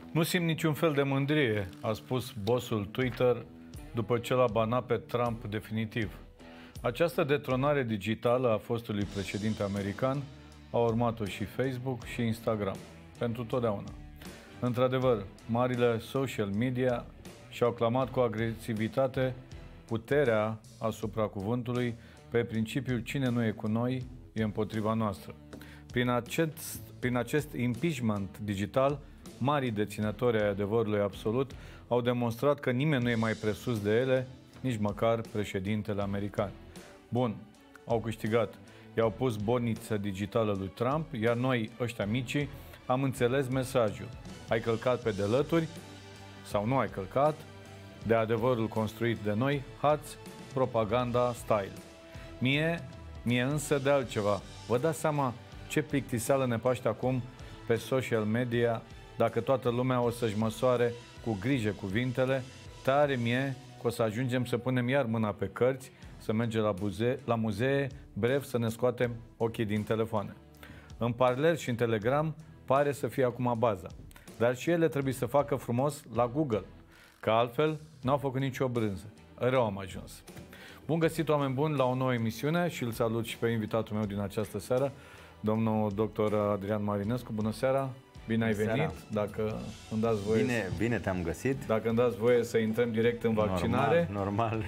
Nu simt niciun fel de mândrie, a spus bossul Twitter după ce l-a banat pe Trump definitiv. Această detronare digitală a fostului președinte american a urmat-o și Facebook și Instagram, pentru totdeauna. Într-adevăr, marile social media și-au clamat cu agresivitate puterea asupra cuvântului pe principiul cine nu e cu noi e împotriva noastră. Prin acest impeachment digital, marii deținători ai adevărului absolut au demonstrat că nimeni nu e mai presus de ele, nici măcar președintele american. Bun, au câștigat. I-au pus borniță digitală lui Trump, iar noi, ăștia micii, am înțeles mesajul. Ai călcat pe delături sau nu ai călcat, de adevărul construit de noi, hați propaganda style. Mie însă de altceva. Vă dați seama ce plictiseală ne paște acum pe social media dacă toată lumea o să-și măsoare cu grijă cuvintele? Tare mie că o să ajungem să punem iar mâna pe cărți, să mergem la muzee, brev să ne scoatem ochii din telefoane. În Parler și în Telegram pare să fie acum baza, dar și ele trebuie să facă frumos la Google, că altfel n-au făcut nicio brânză. Rău am ajuns. Bun găsit, oameni buni, la o nouă emisiune și îl salut și pe invitatul meu din această seară, domnul dr. Adrian Marinescu. Bună seara! Bine ai venit, dacă îmi dați voie. Bine te-am găsit. Dacă îmi dați voie să intrăm direct în vaccinare. Normal.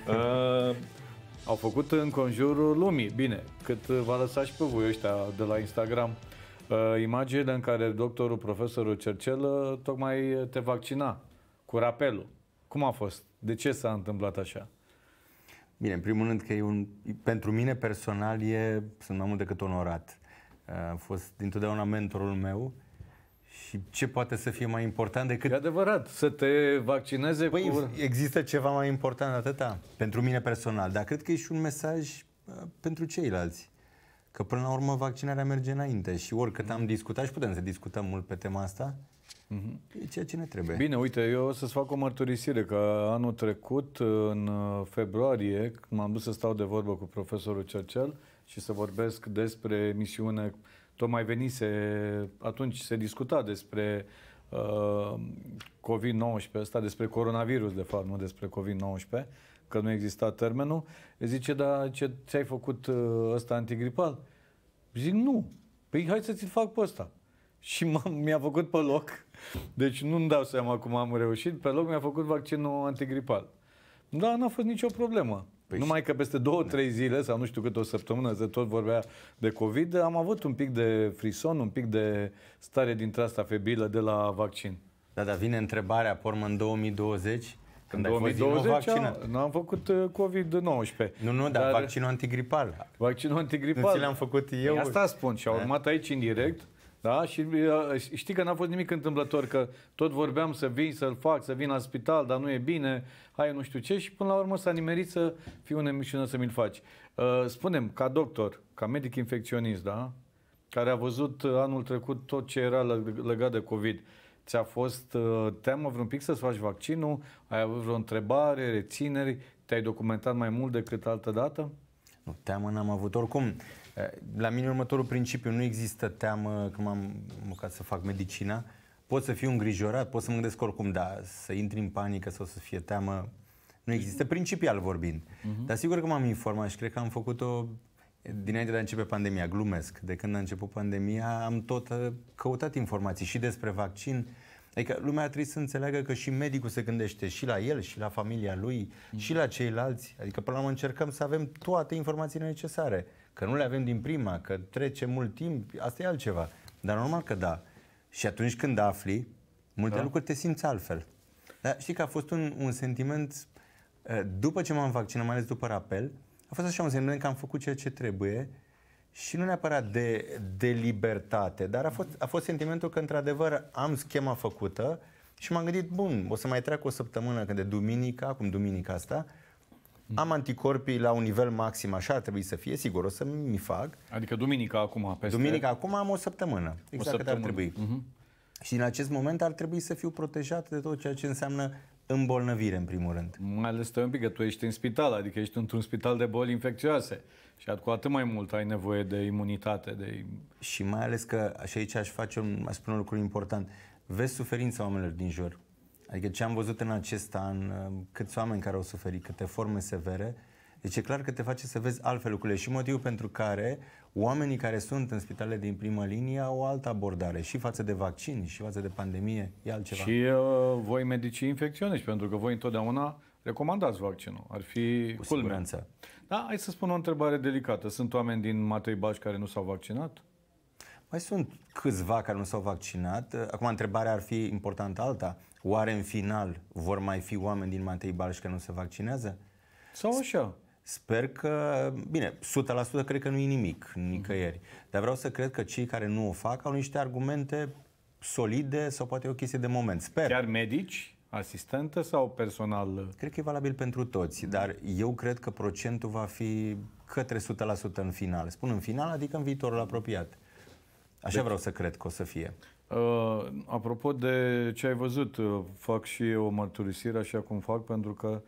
Au făcut în conjurul lumii, bine, cât v-a lăsat și pe voi ăștia de la Instagram, imaginile în care doctorul, profesorul Cercel tocmai te vaccina cu rapelul. Cum a fost? De ce s-a întâmplat așa? Bine, în primul rând că pentru mine personal sunt mai mult decât onorat. A fost dintotdeauna mentorul meu și ce poate să fie mai important decât... E adevărat, să te vaccineze cu... Există ceva mai important atâta? Pentru mine personal, dar cred că e și un mesaj pentru ceilalți. Că până la urmă vaccinarea merge înainte și oricât am discutat și putem să discutăm mult pe tema asta, e ceea ce ne trebuie. Bine, uite, eu o să-ți fac o mărturisire, că anul trecut, în februarie, când m-am dus să stau de vorbă cu profesorul Cercel și să vorbesc despre emisiune, tocmai venise, atunci se discuta despre COVID-19, ăsta, despre coronavirus, de fapt, nu despre COVID-19, că nu exista termenul. Îi zice, dar ce ți-ai făcut ăsta antigripal? Zic, nu. Păi hai să ți-l fac pe ăsta. Și mi-a făcut pe loc, deci nu-mi dau seama cum am reușit, pe loc mi-a făcut vaccinul antigripal. Da, n-a fost nicio problemă. Păi numai că peste 2-3 zile, sau nu știu cât, o săptămână, se tot vorbea de COVID, am avut un pic de frison, un pic de stare dintre asta febrilă de la vaccin. Da, dar vine întrebarea, pormă în 2020, când în 2020 am făcut COVID-19. Nu, dar vaccinul antigripal. Vaccinul antigripal. Nu ți l-am făcut eu. Asta spun și a urmat aici în direct. Da? Și știi că n-a fost nimic întâmplător, că tot vorbeam să vii, să-l fac, să vin la spital, dar nu e bine, hai nu știu ce, și până la urmă s-a nimerit să fiu în emisiune să mi-l faci. Spunem, ca doctor, ca medic infecționist, da? Care a văzut anul trecut tot ce era legat de COVID, ți-a fost teamă vreun pic să-ți faci vaccinul? Ai avut vreo întrebare, rețineri? Te-ai documentat mai mult decât altă dată? Nu, teamă n-am avut. Oricum, la mine următorul principiu, nu există teamă când m-am apucat să fac medicina. Pot să fiu îngrijorat, pot să mă gândesc oricum, dar să intri în panică sau să fie teamă, nu există, principial vorbind. Dar sigur că m-am informat și cred că am făcut-o dinainte de a începe pandemia, glumesc. De când a început pandemia am tot căutat informații și despre vaccin. Adică lumea trebuie să înțeleagă că și medicul se gândește și la el, și la familia lui, și la ceilalți. Adică până la urmă încercăm să avem toate informațiile necesare. Că nu le avem din prima, că trece mult timp, asta e altceva. Dar normal că da. Și atunci când afli, multe lucruri te simți altfel. Dar știi că a fost un sentiment, după ce m-am vaccinat, mai ales după rapel, a fost așa un sentiment că am făcut ceea ce trebuie și nu neapărat de libertate, dar a fost sentimentul că într-adevăr am schema făcută și m-am gândit, bun, o să mai treacă o săptămână, că de duminica, acum duminica asta, am anticorpii la un nivel maxim, așa ar trebui să fie, sigur, o să mi fac. Adică duminica acum, peste... Duminica acum am o săptămână, exact cât ar trebui. Și în acest moment ar trebui să fiu protejat de tot ceea ce înseamnă îmbolnăvire, în primul rând. Mai ales un pic că tu ești în spital, adică ești într-un spital de boli infecțioase și cu atât mai mult ai nevoie de imunitate. Și mai ales că, și aici aș spune un lucru important, vezi suferința oamenilor din jur. Adică ce am văzut în acest an, câți oameni care au suferit, câte forme severe, deci e clar că te face să vezi altfel lucrurile și motivul pentru care oamenii care sunt în spitalele din primă linie au o altă abordare și față de vaccin și față de pandemie, e altceva. Și voi medicii infecționiști, pentru că voi întotdeauna recomandați vaccinul. Ar fi Cu culmea. siguranță. Da, hai să spun o întrebare delicată. Sunt oameni din Matei Baș care nu s-au vaccinat? Mai sunt câțiva care nu s-au vaccinat. Acum, întrebarea ar fi importantă alta. Oare în final vor mai fi oameni din Matei Balș care nu se vaccinează? Sau așa? Sper că, bine, 100% cred că nu e nimic, nicăieri. Dar vreau să cred că cei care nu o fac au niște argumente solide sau poate o chestie de moment. Sper. Chiar medici, asistente sau personal? Cred că e valabil pentru toți, dar eu cred că procentul va fi către 100% în final. Spun în final, adică în viitorul apropiat. Așa vreau să cred că o să fie. Apropo de ce ai văzut, fac și eu o mărturisire așa cum fac, pentru că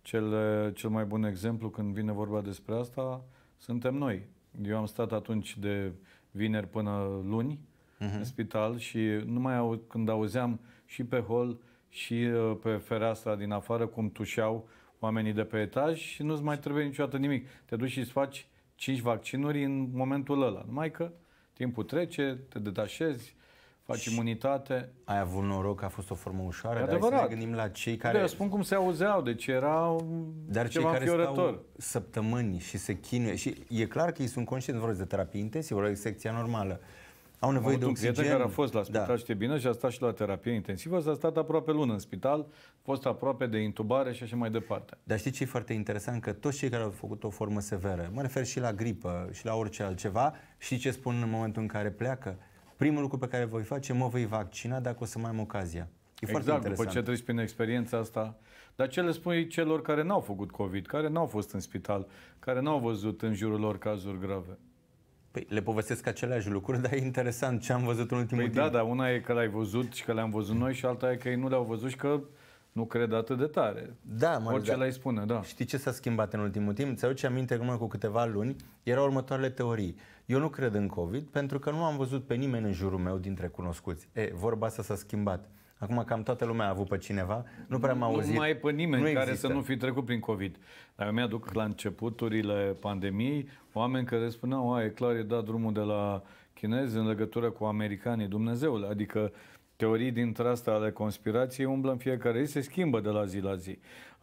cel mai bun exemplu când vine vorba despre asta suntem noi. Eu am stat atunci de vineri până luni în spital și numai când auzeam și pe hol și pe fereastra din afară cum tușeau oamenii de pe etaj și nu-ți mai trebuie niciodată nimic. Te duci și îți faci 5 vaccinuri în momentul ăla. Numai că timpul trece, te detașezi, faci imunitate. Ai avut noroc că a fost o formă ușoară, dar adevărat. hai să ne gândim la cei care... Eu spun cum se auzeau, deci era Dar ceva cei care înfiorător. stau săptămâni și se chinuie, și e clar că ei sunt conștienți, vorbesc de terapie intensivă, vorbesc de secția normală. Au nevoie de oxigen. Un prieten care a fost la spital, știe bine, și a stat și la terapie intensivă, s-a stat aproape lună în spital, a fost aproape de intubare și așa mai departe. Dar știi ce e foarte interesant? Că toți cei care au făcut o formă severă, mă refer și la gripă și la orice altceva, și ce spun în momentul în care pleacă? Primul lucru pe care voi face, mă voi vaccina dacă o să mai am ocazia. E foarte Exact, interesant. după ce treci prin experiența asta. Dar ce le spui celor care n-au făcut COVID, care n-au fost în spital, care n-au văzut în jurul lor cazuri grave? Păi, le povestesc aceleași lucruri, dar e interesant ce am văzut în ultimul timp. Da, dar una e că l-ai văzut și că le-am văzut noi și alta e că ei nu le-au văzut și că nu cred atât de tare. Da, orice le-ai spune, da. Știi ce s-a schimbat în ultimul timp? Ți-aduce aminte că cu câteva luni erau următoarele teorii. Eu nu cred în COVID pentru că nu am văzut pe nimeni în jurul meu dintre cunoscuți. Vorba asta s-a schimbat. Acum cam toată lumea a avut pe cineva, nu prea am auzit. Nu mai e pe nimeni care există. să nu fi trecut prin COVID. Dar eu mi-aduc la începuturile pandemiei oameni care spuneau, e clar, e dat drumul de la chinezi în legătură cu americanii, Dumnezeule. Adică teorii dintre astea ale conspirației umblă în fiecare zi, se schimbă de la zi la zi.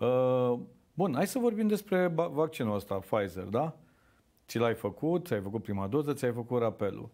Bun, hai să vorbim despre vaccinul ăsta, Pfizer, da? Ți l-ai făcut, ți-ai făcut prima doză, ți-ai făcut rapelul.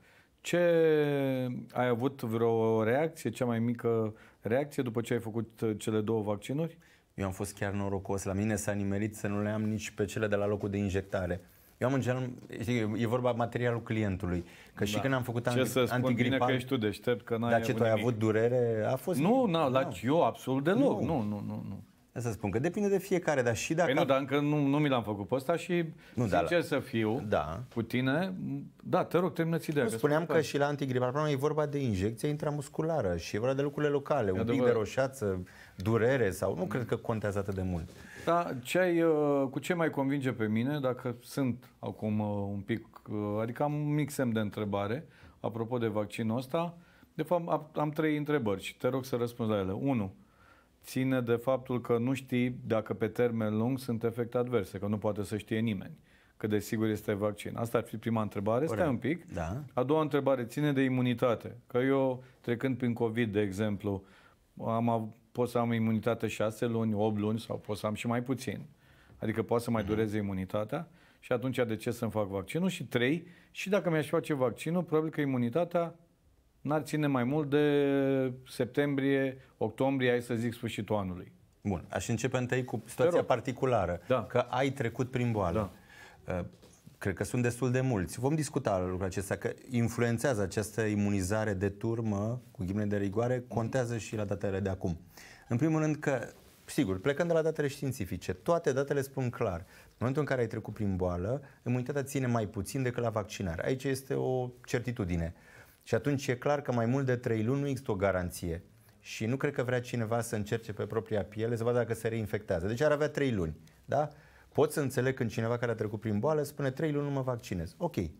Ai avut vreo reacție, cea mai mică reacție după ce ai făcut cele 2 vaccinuri? Eu am fost chiar norocos. La mine s-a nimerit să nu le am nici pe cele de la locul de injectare. Eu am în general, e vorba materialul clientului. Că și când am făcut antigripal... bine că ești tu deștept, că n-ai Dar ce, tu ai avut durere? A fost... Eu absolut deloc. Nu. Să spun că depinde de fiecare, dar și dacă... Păi nu, dar încă nu mi l-am făcut pe ăsta și sincer să fiu cu tine, da, te rog, termină-ți ideea. Spuneam că și la antigripal e vorba de injecție intramusculară și e vorba de lucrurile locale, un pic de roșață, durere sau... Nu cred că contează atât de mult. Da, cu ce mai convinge pe mine, dacă sunt acum un pic, adică am un mic semn de întrebare, apropo de vaccinul ăsta, de fapt am 3 întrebări și te rog să răspunzi la ele. 1. Ține de faptul că nu știi dacă pe termen lung sunt efecte adverse, că nu poate să știe nimeni cât de sigur este vaccin. Asta ar fi prima întrebare. Stai un pic. Da. A doua întrebare ține de imunitate. Că eu, trecând prin COVID, de exemplu, pot să am imunitate 6 luni, 8 luni sau pot să am și mai puțin. Adică poate să mai dureze imunitatea și atunci de ce să-mi fac vaccinul? Și 3, și dacă mi-aș face vaccinul, probabil că imunitatea n-ar ține mai mult de septembrie, octombrie, hai să zic, sfârșitul anului. Bun, aș începe întâi cu situația particulară, că ai trecut prin boală. Da. Cred că sunt destul de mulți. Vom discuta lucrul acesta, că influențează această imunizare de turmă, cu ghimele de rigoare, contează și la datele de acum. În primul rând că, sigur, plecând de la datele științifice, toate datele spun clar. În momentul în care ai trecut prin boală, imunitatea ține mai puțin decât la vaccinare. Aici este o certitudine. Și atunci e clar că mai mult de 3 luni nu există o garanție. Și nu cred că vrea cineva să încerce pe propria piele să vadă dacă se reinfectează. Deci ar avea 3 luni. Da? Pot să înțeleg când cineva care a trecut prin boală spune 3 luni nu mă vaccinez. Ok.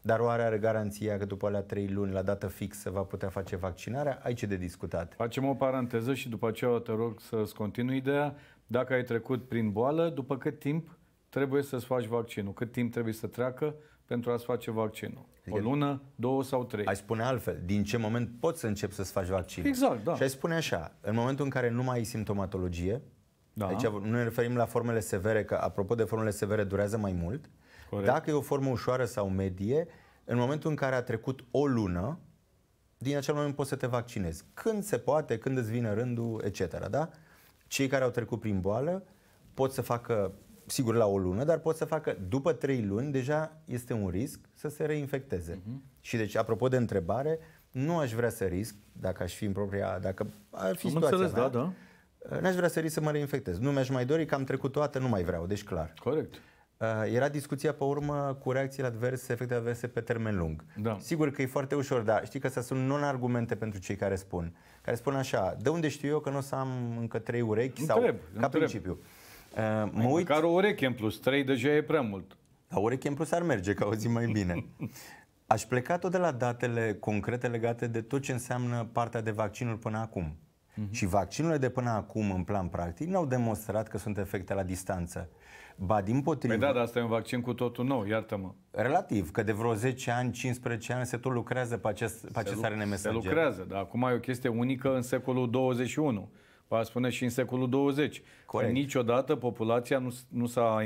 Dar oare are garanția că după alea 3 luni, la dată fixă, va putea face vaccinarea? Aici e de discutat. Facem o paranteză și după aceea te rog să-ți continui ideea. Dacă ai trecut prin boală, după cât timp trebuie să-ți faci vaccinul? Cât timp trebuie să treacă pentru a-ți face vaccinul? O lună, 2 sau 3? Ai spune altfel, din ce moment poți să începi să-ți faci vaccinul? Exact, da. Și ai spune așa, în momentul în care nu mai ai simptomatologie, Da. aici nu ne referim la formele severe, că apropo de formele severe durează mai mult. Corect. Dacă e o formă ușoară sau medie, în momentul în care a trecut o lună, din acel moment poți să te vaccinezi. Când se poate, când îți vine rândul, etc. Da? Cei care au trecut prin boală pot să facă, sigur, la o lună, dar pot să facă după 3 luni, deja este un risc să se reinfecteze. Și deci, apropo de întrebare, nu aș vrea să risc, dacă aș fi în propria, dacă ar fi situația mea, da. n-aș vrea să risc să mă reinfectez. Nu mi-aș mai dori, că am trecut o dată, nu mai vreau, deci clar. Corect. Era discuția pe urmă cu reacțiile adverse, efecte adverse pe termen lung. Da. Sigur că e foarte ușor, dar știi că astea sunt non-argumente pentru cei care spun așa, de unde știu eu că nu o să am încă 3 urechi? Ca principiu. Mă uit... Măcar o ureche în plus, 3 deja e prea mult. La ureche în plus ar merge, că auzi mai bine. Aș pleca tot de la datele concrete legate de tot ce înseamnă partea de vaccinuri până acum. Și vaccinurile de până acum, în plan practic, n-au demonstrat că sunt efecte la distanță. Ba, dimpotrivă... Păi da, dar asta e un vaccin cu totul nou, iartă-mă. Relativ, că de vreo 10 ani, 15 ani se tot lucrează pe acest ARN mesager. Se lucrează, dar acum e o chestie unică în secolul 21. Va spune și în secolul 20. Corect. Niciodată populația nu s-a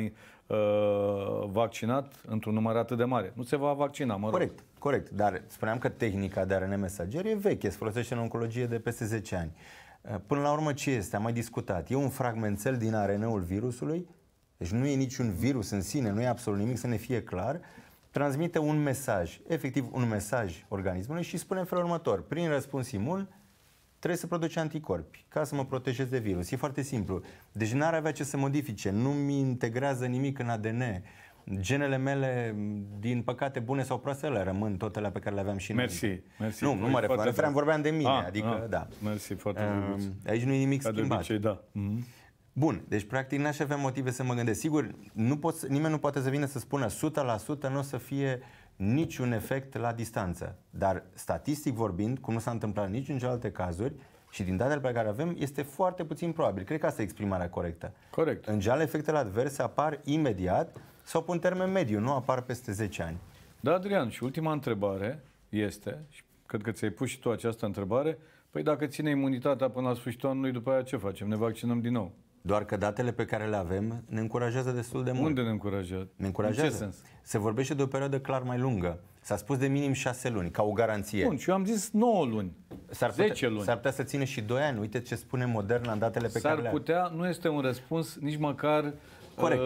vaccinat într-un număr atât de mare. Nu se va vaccina, mă rog. Corect. Dar spuneam că tehnica de ARN mesager e veche, se folosește în oncologie de peste 10 ani. Până la urmă ce este? Am mai discutat. E un fragmentel din ARN-ul virusului, deci nu e niciun virus în sine, nu e absolut nimic, să ne fie clar, transmite un mesaj, efectiv un mesaj organismului și spune în felul următor, prin răspuns imun, trebuie să produce anticorpi ca să mă protejez de virus. E foarte simplu. Deci n-ar avea ce să modifice, nu-mi integrează nimic în ADN. Genele mele, din păcate bune sau proaste, ele rămân tot alea pe care le aveam și noi. Mersi. Nu mă referam, vorbeam de mine, da. Mersi, foarte mult. Aici nu e nimic schimbat. De obicei, da. Bun, deci practic n-aș avea motive să mă gândesc. Sigur, nimeni nu poate să vină să spună 100% nu o să fie niciun efect la distanță. Dar statistic vorbind, cum nu s-a întâmplat nici în celelalte cazuri și din datele pe care avem, este foarte puțin probabil. Cred că asta e exprimarea corectă. Corect. În general, efectele adverse apar imediat sau pe un termen mediu, nu apar peste 10 ani. Da, Adrian, și ultima întrebare este, și cred că ți-ai pus și tu această întrebare, păi dacă ține imunitatea până la sfârșitul anului, după aia ce facem? Ne vaccinăm din nou? Doar că datele pe care le avem ne încurajează destul de mult. Unde ne încurajează? Ne încurajează. În ce sens? Se vorbește de o perioadă clar mai lungă. S-a spus de minim 6 luni, ca o garanție. Bun, și eu am zis 9 luni, 10 luni. S-ar putea să țină și 2 ani. Uite ce spune Moderna în datele pe care le S-ar putea, nu este un răspuns nici măcar... Corect.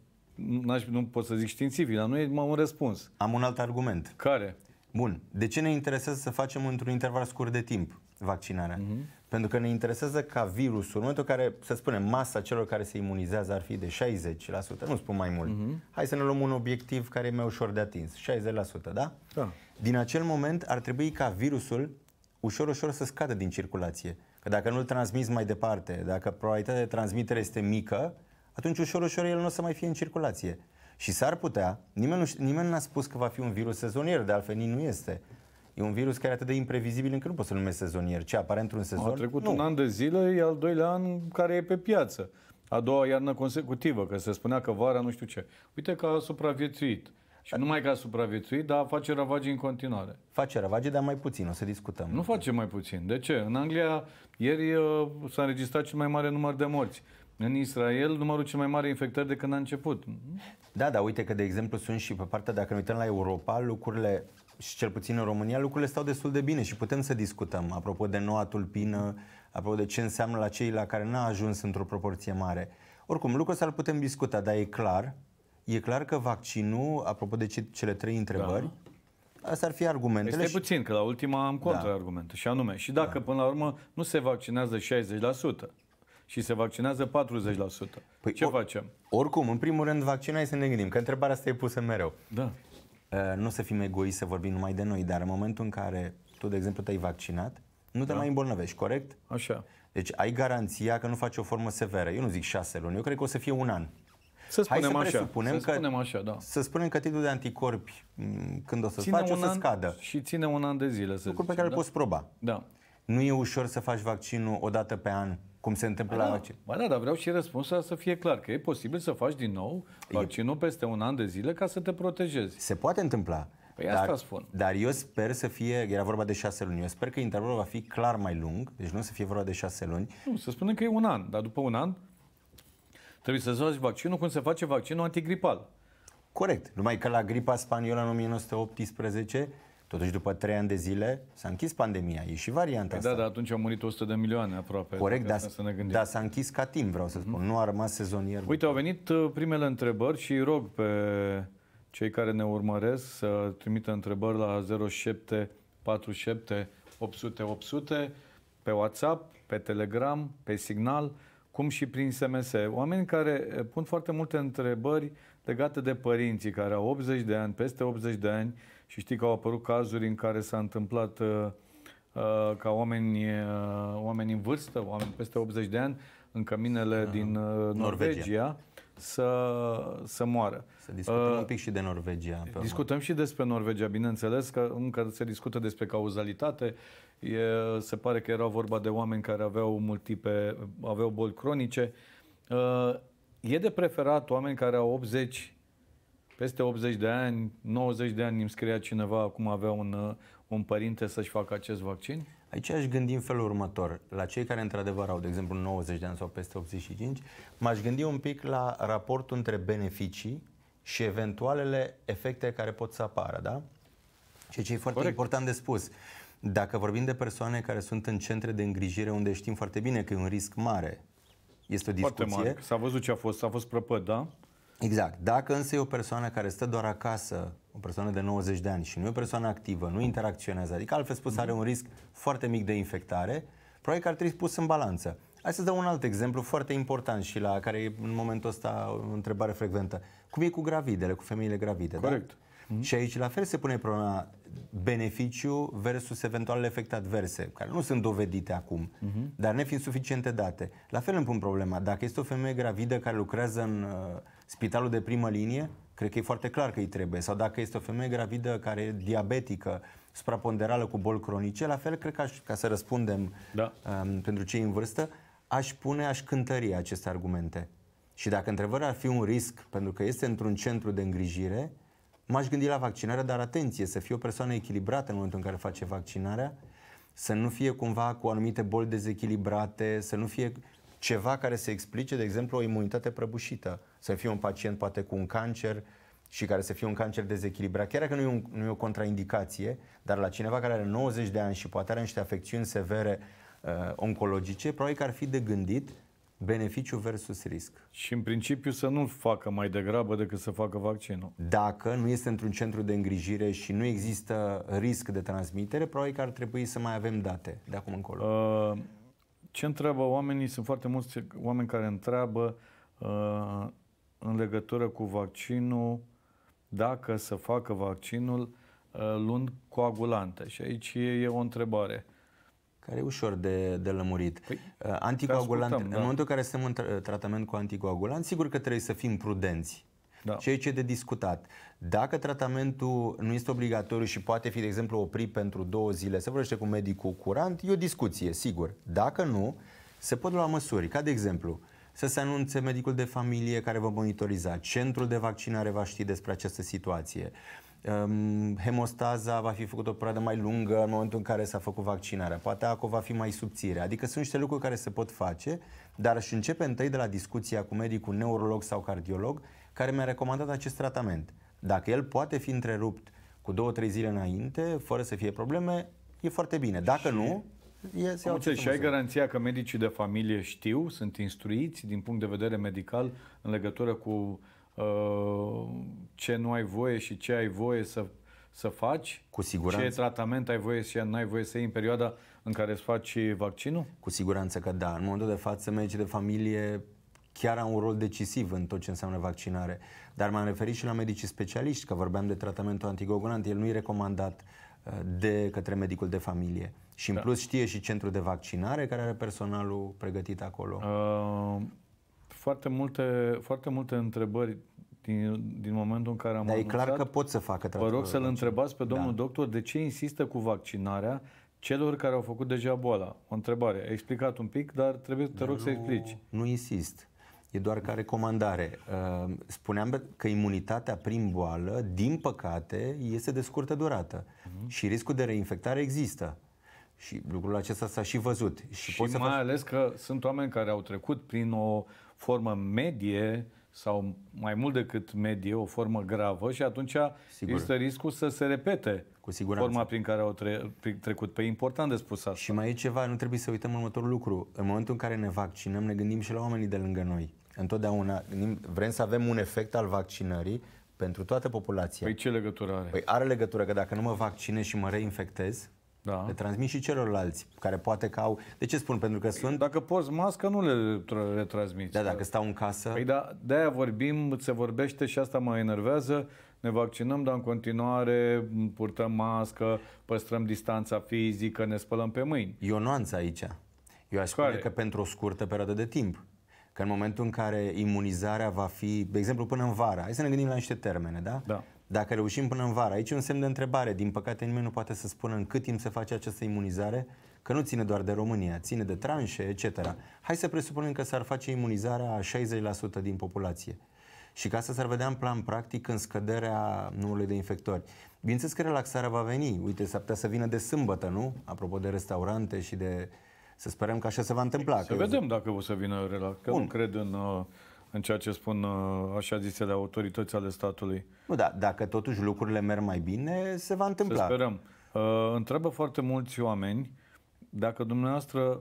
Nu pot să zic științific, dar nu e un răspuns. Am un alt argument. Care? Bun. De ce ne interesează să facem într-un interval scurt de timp vaccinarea? Pentru că ne interesează ca virusul, în momentul în care, să spunem, masa celor care se imunizează ar fi de 60%, nu spun mai mult. Hai să ne luăm un obiectiv care e mai ușor de atins, 60%, da? Da. Din acel moment ar trebui ca virusul ușor să scadă din circulație. Că dacă nu-l transmiți mai departe, dacă probabilitatea de transmitere este mică, atunci ușor el nu o să mai fie în circulație. Și s-ar putea, nimeni n-a spus că va fi un virus sezonier, de altfel nici nu este. E un virus care e atât de imprevizibil încât nu poți să-l numești sezonier. Ce apare într-un sezon? A trecut un an de zile, e al doilea an care e pe piață. A doua iarnă consecutivă, că se spunea că vara nu știu ce. Uite că a supraviețuit. Și numai că a supraviețuit, dar face ravagii în continuare. Face ravagii, dar mai puțin, o să discutăm. Nu face mai puțin. De ce? În Anglia ieri s-a înregistrat cel mai mare număr de morți. În Israel, numărul cel mai mare infectări de când a început. Da, dar uite că, de exemplu, sunt și pe partea, dacă ne uităm la Europa, lucrurile, și cel puțin în România, lucrurile stau destul de bine și putem să discutăm, apropo de noua tulpină, apropo de ce înseamnă la cei la care n-a ajuns într-o proporție mare. Oricum, lucrurile astea îl putem discuta, dar e clar că vaccinul, apropo de cele 3 întrebări, astea ar fi argumentele. Este puțin, că la ultima am contraargumente, și anume, și dacă până la urmă nu se vaccinează 60%, și se vaccinează 40%. Păi ce facem? Oricum, în primul rând, vaccinai să ne gândim, că întrebarea asta e pusă mereu. Da. Nu să fim egoiști să vorbim numai de noi, dar în momentul în care tu, de exemplu, te-ai vaccinat, nu te mai îmbolnăvești, corect? Așa. Deci ai garanția că nu faci o formă severă. Eu nu zic 6 luni, eu cred că o să fie un an. Să spunem Hai să așa, presupunem să spunem așa, da. Să spunem că titlul de anticorpi, când o să Ține faci, o un să an scadă. și ține un an de zile, să Lucru pe zicem, care da? îl poți proba. Da. Nu e ușor să faci vaccinul o dată pe an, cum se întâmplă la vaccin. Da, dar vreau și răspunsul să fie clar, că e posibil să faci din nou vaccinul peste un an de zile ca să te protejezi. Se poate întâmpla. Păi asta spun. Dar eu sper să fie, era vorba de 6 luni, eu sper că intervalul va fi clar mai lung, deci nu să fie vorba de 6 luni. Nu, să spunem că e un an, dar după un an trebuie să faci vaccinul cum se face vaccinul antigripal. Corect. Numai că la gripa spaniolă în 1918, totuși după 3 ani de zile, s-a închis pandemia. E și varianta asta. Da, dar atunci au murit 100 de milioane aproape. Corect, dar s-a închis ca timp, vreau să spun. Nu a rămas sezonier. Uite, au venit primele întrebări și rog pe cei care ne urmăresc să trimită întrebări la 07 47 800 800 pe WhatsApp, pe Telegram, pe Signal, cum și prin SMS. Oameni care pun foarte multe întrebări legate de părinții care au 80 de ani, peste 80 de ani și știi că au apărut cazuri în care s-a întâmplat ca oameni în vârstă, oameni peste 80 de ani, în căminele din Norvegia să moară. Să discutăm un pic și de Norvegia. Discutăm și despre Norvegia, bineînțeles, că încă se discută despre cauzalitate. Se pare că era vorba de oameni care aveau boli cronice. E de preferat oameni care au 80, peste 80 de ani, 90 de ani, îmi scria cineva, acum avea un părinte să-și facă acest vaccin? Aici aș gândi în felul următor. La cei care într-adevăr au, de exemplu, 90 de ani sau peste 85, m-aș gândi un pic la raportul între beneficii și eventualele efecte care pot să apară, da? Și ce e foarte important de spus. Dacă vorbim de persoane care sunt în centre de îngrijire unde știm foarte bine că e un risc mare, este o discuție. Foarte mare. S-a văzut ce a fost prăpăd, da? Exact. Dacă însă e o persoană care stă doar acasă, o persoană de 90 de ani și nu e o persoană activă, nu interacționează, adică altfel spus are un risc foarte mic de infectare, probabil că ar trebui pus în balanță. Hai să dau un alt exemplu foarte important și la care e în momentul ăsta o întrebare frecventă. Cum e cu gravidele, cu femeile gravide? Corect. Da? Și aici la fel se pune problema beneficiu versus eventualele efecte adverse, care nu sunt dovedite acum, dar nefiind suficiente date. La fel îmi pun problema. Dacă este o femeie gravidă care lucrează în spitalul de primă linie, cred că e foarte clar că îi trebuie. Sau dacă este o femeie gravidă care e diabetică, supraponderală cu boli cronice, la fel cred că ca să răspundem pentru cei în vârstă, aș cântări aceste argumente. Și dacă întrebarea ar fi un risc, pentru că este într-un centru de îngrijire, m-aș gândi la vaccinare, dar atenție, să fie o persoană echilibrată în momentul în care face vaccinarea, să nu fie cumva cu anumite boli dezechilibrate, să nu fie ceva care să explice, de exemplu, o imunitate prăbușită. Să fie un pacient poate cu un cancer și care să fie un cancer dezechilibrat, chiar dacă nu e o contraindicație, dar la cineva care are 90 de ani și poate are niște afecțiuni severe oncologice, probabil că ar fi de gândit beneficiu versus risc. Și în principiu să nu facă mai degrabă decât să facă vaccinul. Dacă nu este într-un centru de îngrijire și nu există risc de transmitere, probabil că ar trebui să mai avem date de acum încolo. Ce întreabă oamenii? Sunt foarte mulți oameni care întreabă în legătură cu vaccinul, dacă să facă vaccinul luând coagulante. Și aici e o întrebare. Care e ușor de lămurit. Anticoagulante, în momentul în care suntem în tratament cu anticoagulant, sigur că trebuie să fim prudenți. Da. Și aici e de discutat. Dacă tratamentul nu este obligatoriu și poate fi, de exemplu, oprit pentru 2 zile, se vorbește cu medicul curant, e o discuție, sigur. Dacă nu, se pot lua măsuri. Ca de exemplu, să se anunțe medicul de familie care va monitoriza, centrul de vaccinare va ști despre această situație, hemostaza va fi făcută o perioadă mai lungă în momentul în care s-a făcut vaccinarea, poate acolo va fi mai subțire. Adică sunt niște lucruri care se pot face, dar aș începe întâi de la discuția cu medicul neurolog sau cardiolog care mi-a recomandat acest tratament. Dacă el poate fi întrerupt cu 2-3 zile înainte, fără să fie probleme, e foarte bine. Dacă nu, și ai garanția că medicii de familie știu, sunt instruiți din punct de vedere medical în legătură cu ce nu ai voie și ce ai voie să faci? Cu siguranță. Ce tratament ai voie și nu ai voie să iei în perioada în care îți faci vaccinul? Cu siguranță că da. În momentul de față, medicii de familie chiar au un rol decisiv în tot ce înseamnă vaccinare. Dar m-am referit și la medicii specialiști, că vorbeam de tratamentul anticoagulant. El nu e recomandat de către medicul de familie. Și în plus știe și centrul de vaccinare care are personalul pregătit acolo. foarte multe întrebări din momentul în care am Dar e anunțat. clar că pot să facă Vă rog să-l întrebați pe domnul doctor de ce insistă cu vaccinarea celor care au făcut deja boala. O întrebare. Ai explicat un pic, dar te rog să explici. Nu insist. E doar ca recomandare. Spuneam că imunitatea prin boală, din păcate, este de scurtă durată. Și riscul de reinfectare există. Și lucrul acesta s-a și văzut. Și mai ales că sunt oameni care au trecut prin o formă medie sau mai mult decât medie, o formă gravă și atunci există riscul să se repete cu siguranță forma prin care au trecut. Pe important de spus asta. Și mai e ceva, nu trebuie să uităm următorul lucru. În momentul în care ne vaccinăm, ne gândim și la oamenii de lângă noi. Întotdeauna vrem să avem un efect al vaccinării pentru toată populația. Păi ce legătură are? Păi are legătură că dacă nu mă vaccinez și mă reinfectez, le transmit și celorlalți, care poate că au... De ce spun? Pentru că sunt... Dacă porți mască, nu le transmiți. Da, dacă stau în casă... Păi de-aia vorbim, se vorbește și asta mă enervează, ne vaccinăm, dar în continuare purtăm mască, păstrăm distanța fizică, ne spălăm pe mâini. E o nuanță aici. Eu aș spune că pentru o scurtă perioadă de timp. Că în momentul în care imunizarea va fi, de exemplu, până în vară, hai să ne gândim la niște termene, da? Da. Dacă reușim până în vară, aici e un semn de întrebare. Din păcate, nimeni nu poate să spună în cât timp se face această imunizare, că nu ține doar de România, ține de tranșe, etc. Hai să presupunem că s-ar face imunizarea a 60% din populație. Și că asta s-ar vedea în plan practic în scăderea numărului de infectori. Bineînțeles că relaxarea va veni. Uite, s-ar putea să vină de sâmbătă, nu? Apropo de restaurante și de... Să sperăm că așa se va întâmpla. Să vedem dacă o să vină relax. Că nu cred în ceea ce spun așa zisele autorități ale statului. Nu, da, dacă totuși lucrurile merg mai bine, se va întâmpla. Să sperăm. Întreabă foarte mulți oameni dacă dumneavoastră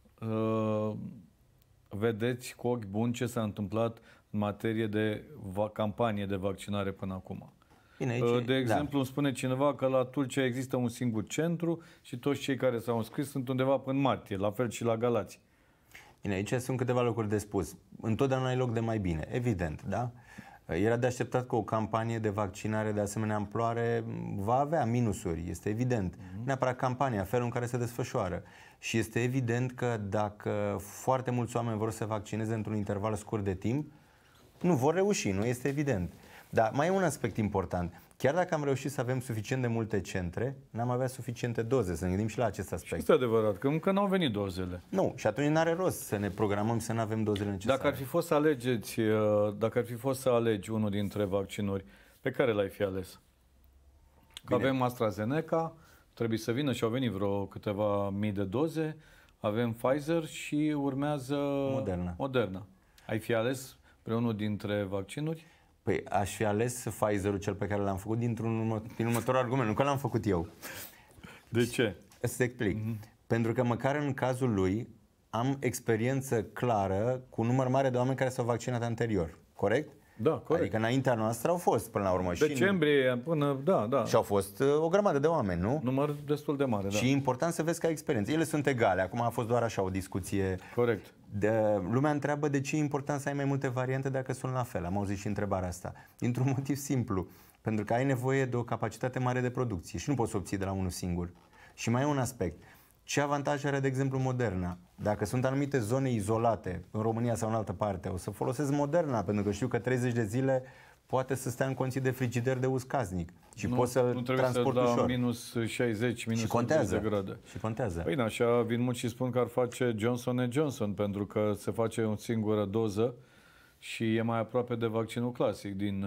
vedeți cu ochi buni ce s-a întâmplat în materie de campanie de vaccinare până acum. Bine, aici, de exemplu, îmi spune cineva că la Tulcea există un singur centru și toți cei care s-au înscris sunt undeva până în martie, la fel și la Galați. Bine, aici sunt câteva lucruri de spus. Întotdeauna ai loc de mai bine, evident, da? Era de așteptat că o campanie de vaccinare de asemenea amploare va avea minusuri, este evident. Neapărat campania, felul în care se desfășoară. Și este evident că dacă foarte mulți oameni vor să se vaccineze într-un interval scurt de timp, nu vor reuși, nu este evident. Dar mai e un aspect important. Chiar dacă am reușit să avem suficient de multe centre, n-am avea suficiente doze. Să ne gândim și la acest aspect. Este adevărat, că încă n-au venit dozele. Nu, și atunci n-are rost să ne programăm să nu avem dozele necesare. Dacă ar fi fost să alegi unul dintre vaccinuri, pe care l-ai fi ales? Că avem AstraZeneca, trebuie să vină și au venit vreo câteva mii de doze, avem Pfizer și urmează Moderna. Ai fi ales pe unul dintre vaccinuri? Păi aș fi ales Pfizer-ul, cel pe care l-am făcut, din următorul argument. Nu că l-am făcut eu. De ce? Să te explic. Pentru că măcar în cazul lui am experiență clară cu un număr mare de oameni care s-au vaccinat anterior. Corect? Da, corect. Adică înaintea noastră au fost până la urmă. Decembrie până, da. Și au fost o grămadă de oameni, nu? Număr destul de mare, da. Și e important să vezi că ai experiență. Ele sunt egale. Acum a fost doar așa o discuție. Corect. Lumea întreabă de ce e important să ai mai multe variante dacă sunt la fel. Am auzit și întrebarea asta. Dintr-un motiv simplu. Pentru că ai nevoie de o capacitate mare de producție și nu poți să obții de la unul singur. Și mai e un aspect. Ce avantaj are, de exemplu, Moderna? Dacă sunt anumite zone izolate, în România sau în altă parte, o să folosesc Moderna, pentru că știu că 30 de zile poate să stea în condiții de frigider de uz casnic. Și poți să-l transporti ușor. Minus 60, minus și contează. de grade. Și contează. Păi, așa vin mulți și spun că ar face Johnson & Johnson, pentru că se face o singură doză și e mai aproape de vaccinul clasic din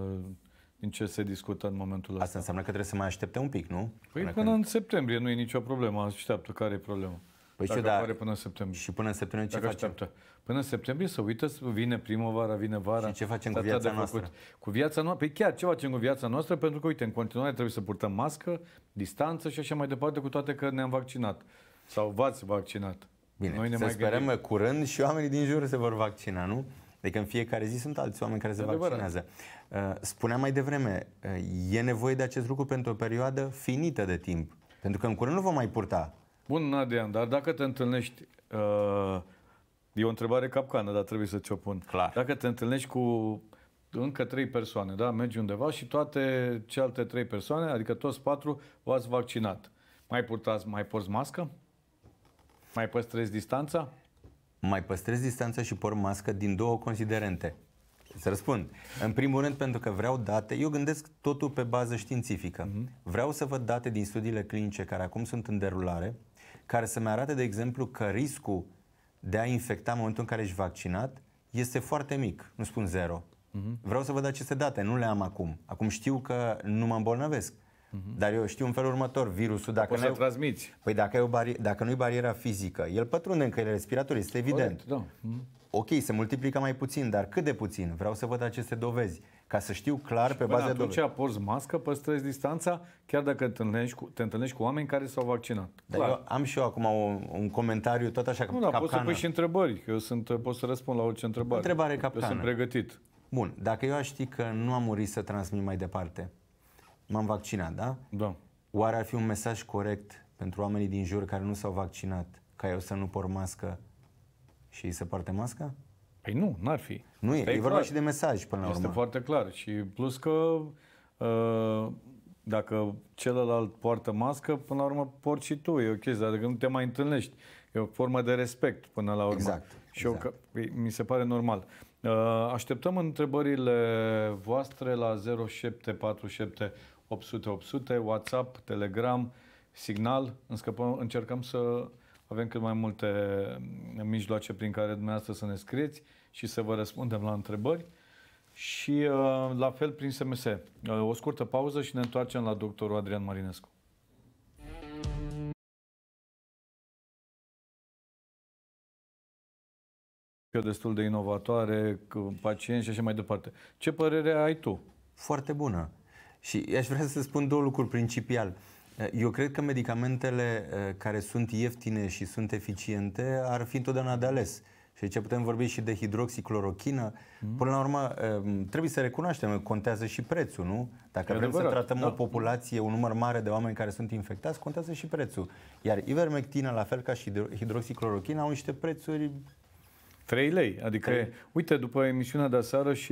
ce se discută în momentul ăsta. Asta înseamnă că trebuie să mai aștepte un pic, nu? Păi până în septembrie nu e nicio problemă. Așteaptă. Care e problema? Păi dacă apare până în septembrie. Și până în septembrie ce facem? Așteaptă. Până în septembrie să uită, vine primăvara, vine vara. Și ce facem cu viața noastră? Cu viața noastră? Păi chiar ce facem cu viața noastră? Pentru că, uite, în continuare trebuie să purtăm mască, distanță și așa mai departe, cu toate că ne-am vaccinat. Sau v-ați vaccinat. Bine, noi să sperăm curând și oamenii din jur se vor vaccina, nu? Adică în fiecare zi sunt alți oameni care se vaccinează. Spuneam mai devreme, e nevoie de acest lucru pentru o perioadă finită de timp. Pentru că în curând nu vom mai purta. Bun, Nadia, dar dacă te întâlnești... e o întrebare capcană, dar trebuie să ți-o pun. Clar. Dacă te întâlnești cu încă 3 persoane, da? Mergi undeva și toate celelalte 3 persoane, adică toți 4, v-ați vaccinat. Mai porți mască? Mai păstrezi distanța? mai păstrez distanța și port mască din două considerente. Să răspund. În primul rând pentru că vreau date, eu gândesc totul pe bază științifică. Vreau să văd date din studiile clinice care acum sunt în derulare, care să-mi arate, de exemplu, că riscul de a infecta în momentul în care ești vaccinat este foarte mic, nu spun zero. Vreau să văd aceste date, nu le am acum. Acum știu că nu mă îmbolnăvesc. Dar eu știu în felul următor, virusul, dacă poți să transmiți. Păi dacă nu e bariera fizică, el pătrunde în căile respiratorii, este evident. Corect, da. Ok, se multiplică mai puțin, dar cât de puțin? Vreau să văd aceste dovezi, ca să știu clar pe baza de dovezi. Atunci porți mască, păstrezi distanța, chiar dacă te întâlnești cu oameni care s-au vaccinat. Dar eu am și eu acum un comentariu tot așa Nu, dar poți să pui și întrebări, că eu pot să răspund la orice întrebare. Întrebare capcană. Eu sunt pregătit. Bun, dacă eu aș ști că nu am murit să transmit mai departe, m-am vaccinat, da? Da. Oare ar fi un mesaj corect pentru oamenii din jur care nu s-au vaccinat, ca eu să nu port mască și ei să poarte mască? Păi nu, n-ar fi. Nu e vorba și de mesaj până la urmă. Este foarte clar. Și plus că dacă celălalt poartă mască, până la urmă porți și tu. E o chestie, adică nu te mai întâlnești. E o formă de respect până la urmă. Exact. Și mi se pare normal. Așteptăm întrebările voastre la 0747 800 800, WhatsApp, Telegram, Signal. Încercăm să avem cât mai multe mijloace prin care dumneavoastră să ne scrieți și să vă răspundem la întrebări. Și la fel prin SMS. O scurtă pauză și ne întoarcem la doctorul Adrian Marinescu. Destul de inovatoare, cu pacienți și așa mai departe. Ce părere ai tu? Foarte bună. Și aș vrea să spun două lucruri principial. Eu cred că medicamentele care sunt ieftine și sunt eficiente ar fi întotdeauna de ales. Și aici putem vorbi și de hidroxiclorochină. Până la urmă, trebuie să recunoaștem, contează și prețul, nu? Dacă vrem să tratăm o populație, un număr mare de oameni care sunt infectați, contează și prețul. Iar ivermectina, la fel ca și hidroxiclorochină, au niște prețuri 3 lei. Adică, uite, după emisiunea de aseară și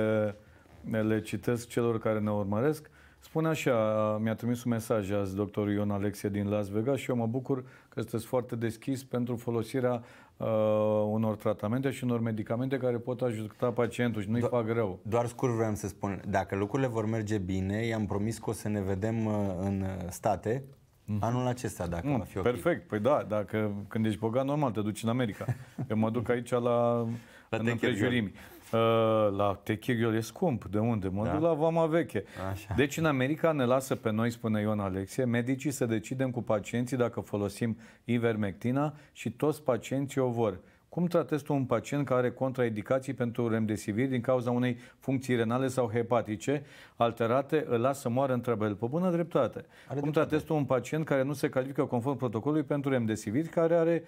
le citesc celor care ne urmăresc, spune așa, mi-a trimis un mesaj azi doctorul Ion Alexie din Las Vegas și eu mă bucur că sunteți foarte deschis pentru folosirea unor tratamente și unor medicamente care pot ajuta pacientul și nu-i fac rău. Doar scurt vreau să spun, dacă lucrurile vor merge bine, i-am promis că o să ne vedem în state anul acesta, dacă va fi ok. Perfect, păi da, când ești bogat, normal, te duci în America. Eu mă duc aici în împrejurimi. La Techirghiol e scump. De unde? Mă duc la Vama Veche. Așa. Deci în America ne lasă pe noi, spune Ion Alexie, medicii să decidem cu pacienții dacă folosim ivermectina și toți pacienții o vor. Cum tratezi tu un pacient care are contraindicații pentru remdesivir din cauza unei funcții renale sau hepatice alterate, îl lasă să moară, întreabă el. Pe bună dreptate. Cum tratezi tu un pacient care nu se califică conform protocolului pentru remdesivir, care are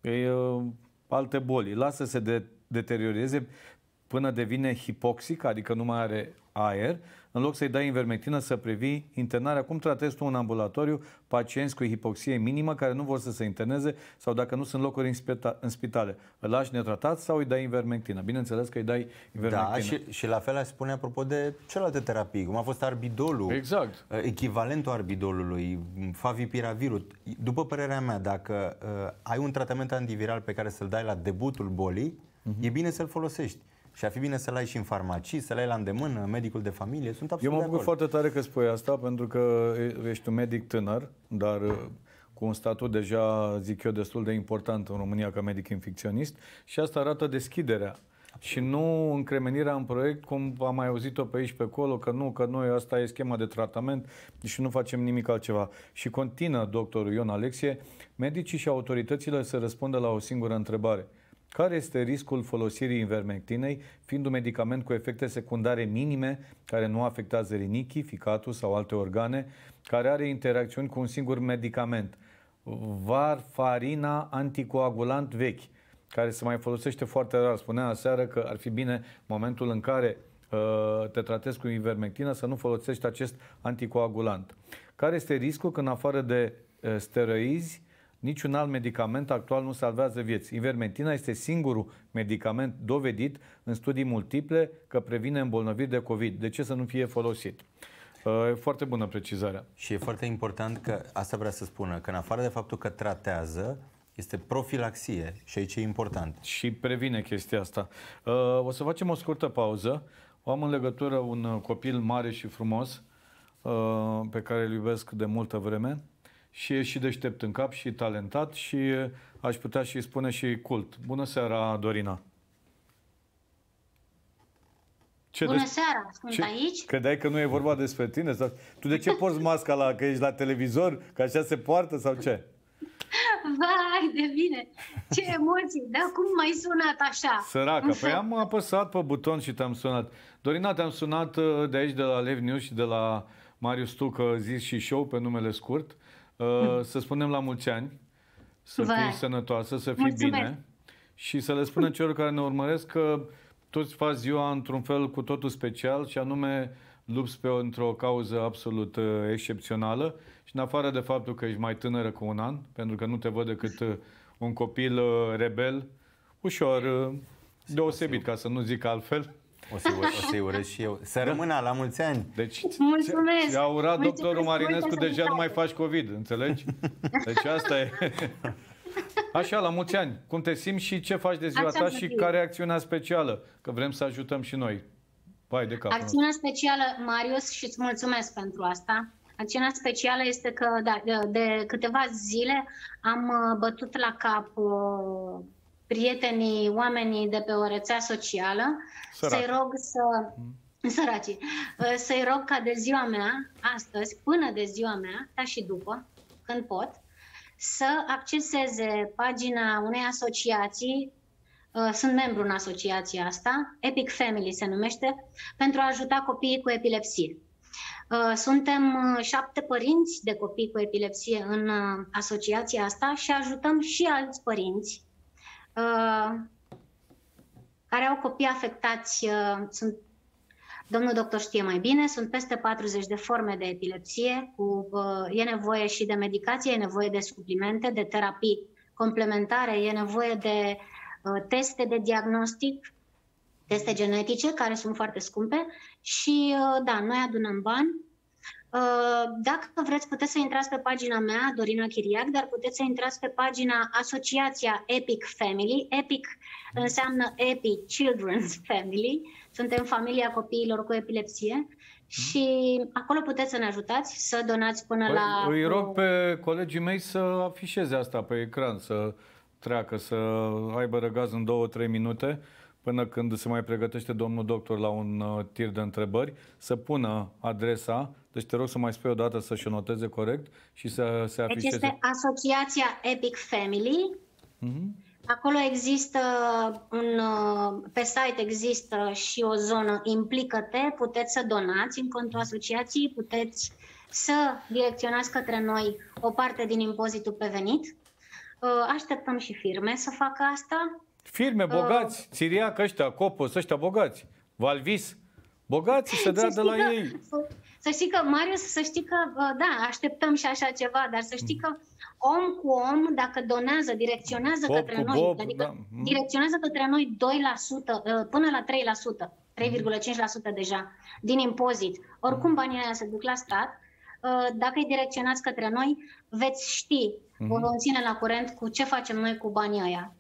alte boli? Lasă să se deterioreze până devine hipoxic, adică nu mai are aer, în loc să-i dai ivermectină să previi internarea. Cum tratezi tu în ambulatoriu pacienți cu hipoxie minimă care nu vor să se interneze sau dacă nu sunt locuri în spitale? Îl lași netratat sau îi dai ivermectină? Bineînțeles că îi dai ivermectină. Da, și la fel aș spune apropo de celelalte terapii, cum a fost arbidolul, exact. Echivalentul arbidolului, favipiravirul. După părerea mea, dacă ai un tratament antiviral pe care să-l dai la debutul bolii, e bine să-l folosești. Și ar fi bine să-l ai și în farmacii, să-l ai la îndemână, medicul de familie. Sunt absolut Eu mă bucur foarte tare că spui asta, pentru că ești un medic tânăr, dar cu un statut deja, zic eu, destul de important în România ca medic infecționist și asta arată deschiderea. Absolut. Și nu încremenirea în proiect, cum am mai auzit-o pe aici pe acolo, că noi asta e schema de tratament și nu facem nimic altceva. Și continuă doctorul Ion Alexie, medicii și autoritățile să răspundă la o singură întrebare. Care este riscul folosirii ivermectinei, fiind un medicament cu efecte secundare minime, care nu afectează rinichii, ficatul sau alte organe, care are interacțiuni cu un singur medicament, varfarina anticoagulant vechi, care se mai folosește foarte rar. Spunea aseară că ar fi bine momentul în care te tratezi cu ivermectină să nu folosești acest anticoagulant. Care este riscul când, în afară de steroizi, niciun alt medicament actual nu salvează vieți? Ivermectina este singurul medicament dovedit în studii multiple că previne îmbolnăviri de COVID. De ce să nu fie folosit? E foarte bună precizarea. Și e foarte important că, asta vrea să spună, că în afară de faptul că tratează, Este profilaxie și aici e important. Și previne chestia asta. O să facem o scurtă pauză. O am în legătură un copil mare și frumos pe care îl iubesc de multă vreme și e și deștept în cap și talentat și aș putea și spune și cult. Bună seara, Dorina! Bună seara, sunt aici. Credeai că nu e vorba despre tine? Sau... Tu de ce porți masca că ești la televizor? Că așa se poartă sau ce? Vai, de bine! Ce emoții! Dar cum m-ai sunat așa? Săracă, păi am apăsat pe buton și te-am sunat. Dorina, te-am sunat de aici, de la Live News și de la Marius Tucă, Zis și Show, pe numele scurt. Să spunem la mulți ani, să fii sănătoasă, să fii bine și să le spunem celor care ne urmăresc că toți faci ziua într-un fel cu totul special și anume lupți într-o cauză absolut excepțională și în afară de faptul că ești mai tânără cu un an, pentru că nu te văd decât un copil rebel, ușor, deosebit, ca să nu zic altfel. O să-i urez și eu. Să rămână la mulți ani. Deci, mulțumesc! Ți-a urat doctorul Marinescu, deja nu mai faci COVID, înțelegi? Deci asta e. Așa, la mulți ani. Cum te simți și ce faci de ziua ta și care e acțiunea specială? Că vrem să ajutăm și noi. Vai de cap. Acțiunea specială, Marius, și îți mulțumesc pentru asta. Acțiunea specială este că de câteva zile am bătut la cap prietenii, oamenii de pe o rețea socială, să-i rog săracii, să-i rog ca de ziua mea, astăzi, până de ziua mea, dar și după, când pot, să acceseze pagina unei asociații, sunt membru în asociația asta, Epic Family se numește, pentru a ajuta copiii cu epilepsie. Suntem 7 părinți de copii cu epilepsie în asociația asta și ajutăm și alți părinți care au copii afectați. Domnul doctor știe mai bine, sunt peste 40 de forme de epilepsie, e nevoie și de medicație, e nevoie de suplimente, de terapii complementare, e nevoie de teste de diagnostic, teste genetice, care sunt foarte scumpe și, da, noi adunăm bani. Dacă vreți, puteți să intrați pe pagina mea, Dorina Chiriac, dar puteți să intrați pe pagina Asociația Epic Family. Epic înseamnă Epic Children's Family. Suntem familia copiilor cu epilepsie și acolo puteți să ne ajutați, să donați până la... Îi rog pe colegii mei să afișeze asta pe ecran, să treacă, să aibă răgaz în 2-3 minute, până când se mai pregătește domnul doctor la un tir de întrebări, să pună adresa. Deci te rog să mai spui o dată să-și o noteze corect și să se afișeze. Deci este Asociația Epic Family. Acolo există, pe site există și o zonă Implică-te, puteți să donați în contul asociației, puteți să direcționați către noi o parte din impozitul pe venit. Așteptăm și firme să facă asta. Firme bogați, Țiriac ăștia, Copos, ăștia bogați, Valvis, bogați să dea de la ei. Să știi că, Marius, să știi că, da, așteptăm și așa ceva, dar să știi că om cu om, dacă donează, direcționează către noi, adică direcționează către noi 2%, până la 3%, 3,5% deja, din impozit. Oricum banii aia se duc la stat. Dacă îi direcționați către noi, veți ști, vă vom ține la curent cu ce facem noi cu banii aia.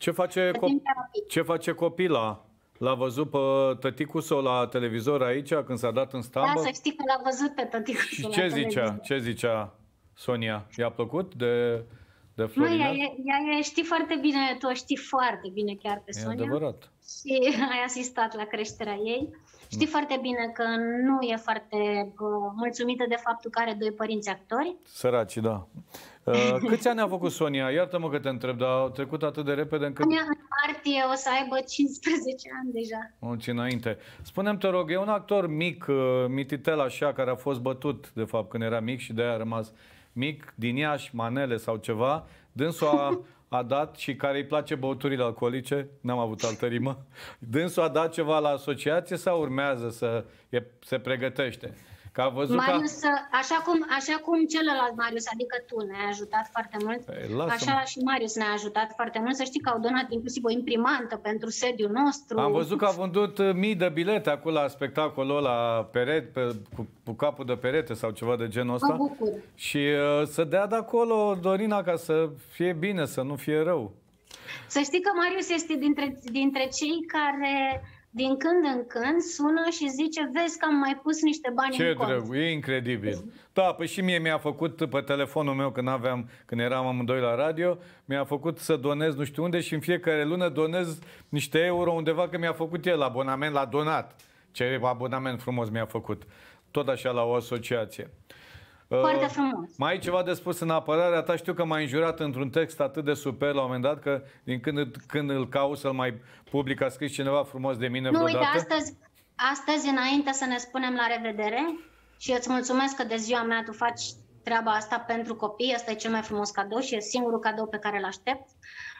Ce face copila? L-a văzut pe tăticul său la televizor aici, când s-a dat în stambă? Da, să știi că l-a văzut pe tăticul său la televizor. Ce zicea Sonia? I-a plăcut de Florinel? Ea știi foarte bine, tu o știi foarte bine chiar pe Sonia. E adevărat. Și ai asistat la creșterea ei. Știi foarte bine că nu e foarte mulțumită de faptul că are 2 părinți actori. Săraci, da. Câți ani a făcut Sonia? Iartă-mă că te întreb, dar au trecut atât de repede încât... Sonia în martie o să aibă 15 ani deja. Mulți înainte. Spune-mi, te rog, e un actor mic, mititel așa, care a fost bătut, de fapt, când era mic și de-aia a rămas mic, din Iași, Manele sau ceva. Dânsul a dat și care îi place băuturile alcoolice, n-am avut altă rimă, dânsul a dat ceva la asociație sau urmează se pregătește? Că a văzut Marius, așa cum celălalt Marius, adică tu, ne-ai ajutat foarte mult, așa și Marius ne-a ajutat foarte mult. Să știi că au donat inclusiv o imprimantă pentru sediul nostru. Am văzut că a vândut mii de bilete acolo la spectacolul la perete, cu capul de perete sau ceva de genul ăsta. Mă bucur. Și să dea de acolo, Dorina, ca să fie bine, să nu fie rău. Să știi că Marius este dintre cei care din când în când sună și zice: vezi că am mai pus niște bani în cont. Ce drăguț, e incredibil. Da, păi și mie mi-a făcut pe telefonul meu când eram amândoi la radio, mi-a făcut să donez nu știu unde și în fiecare lună donez niște euro undeva, că mi-a făcut el abonament la donat. Ce abonament frumos mi-a făcut. Tot așa la o asociație. Foarte frumos. Mai ai ceva de spus în apărarea ta? Știu că m-ai înjurat într-un text atât de super la un moment dat, că din când îl caut să-l mai public, a scris cineva frumos de mine vreodată. Nu, uite, astăzi, înainte să ne spunem la revedere, și îți mulțumesc că de ziua mea tu faci treaba asta pentru copii, asta e cel mai frumos cadou și e singurul cadou pe care îl aștept.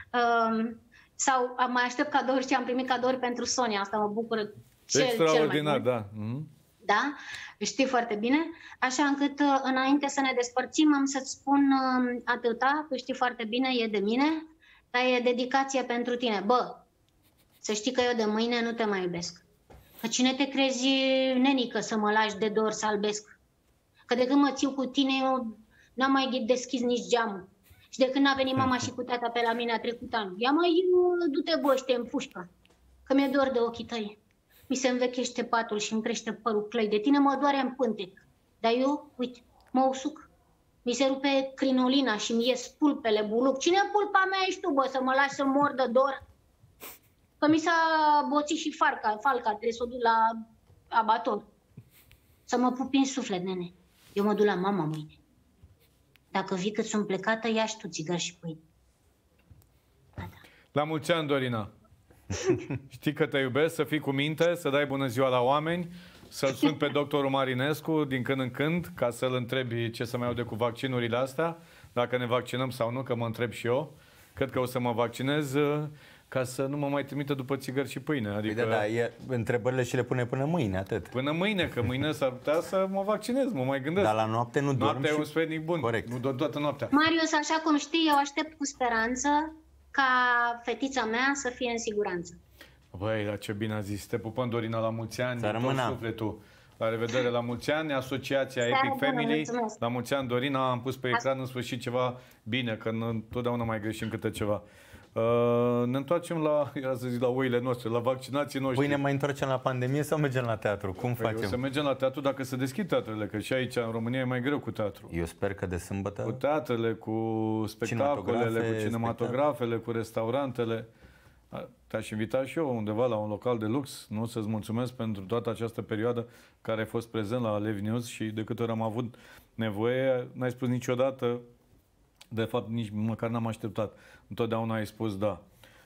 Sau mai aștept cadouri și am primit cadouri pentru Sonia, asta mă bucură extraordinar, da. Da? Știi foarte bine. Așa încât, înainte să ne despărțim, am să-ți spun atâta, tu știi foarte bine, e de mine, dar e dedicație pentru tine. Bă, să știi că eu de mâine nu te mai iubesc. Că cine te crezi, nenică, să mă lași de dor să albesc? Că de când mă țiu cu tine, eu n-am mai deschis nici geamul. Și de când n-a venit mama și cu tata pe la mine a trecut anul. Ia mai, du-te, bă, în pușcă, că mi-e dor de ochii tăi. Mi se învechește patul și îmi crește părul clăi. De tine mă doare în pântec. Dar eu, uite, mă usuc. Mi se rupe crinolina și mi ies pulpele buluc. Cine pulpa mea ești tu, bă, să mă lași să mor de dor? Că mi s-a boțit și falca, trebuie să o duc la abator. Să mă pupi în suflet, nene. Eu mă duc la mama mâine. Dacă vii cât sunt plecată, ia și tu țigări și pâine. La mulți ani, Dorina! Știi că te iubesc, să fii cu minte, să dai bună ziua la oameni, să-l sun pe doctorul Marinescu din când în când, ca să-l întrebi ce să mai aude cu vaccinurile astea, dacă ne vaccinăm sau nu, că mă întreb și eu. Cred că o să mă vaccinez ca să nu mă mai trimită după țigări și pâine. Adică... Da, întrebările și le pune până mâine, atât. Până mâine, că mâine s-ar putea să mă vaccinez, mă mai gândesc. Dar la noapte nu dorm. Noaptea e un sfetnic bun. Corect. Nu dorm toată noaptea. Marius, așa cum știi, eu aștept cu speranță ca fetița mea să fie în siguranță. Băi, dar ce bine a zis. Te pupăm, Dorina, la mulți ani. Să rămână. Sufletul. La revedere, la mulți ani. Asociația Epic Family. La mulți ani, Dorina. Am pus pe ecran în sfârșit ceva bine, că întotdeauna mai greșim câte ceva. Ne întoarcem la oile noastre, la vaccinații noștri. Păi ne mai întoarcem la pandemie sau mergem la teatru? Cum facem? O să mergem la teatru dacă se deschid teatrele, că și aici în România e mai greu cu teatru. Eu sper că de sâmbătă... Cu teatrele, cu spectacolele, cu cinematografele, cu restaurantele. Te-aș invita și eu undeva la un local de lux, nu? Să-ți mulțumesc pentru toată această perioadă care ai fost prezent la Lev News și de câte ori am avut nevoie, n-ai spus niciodată, de fapt nici măcar n-am așteptat. Întotdeauna ai spus da.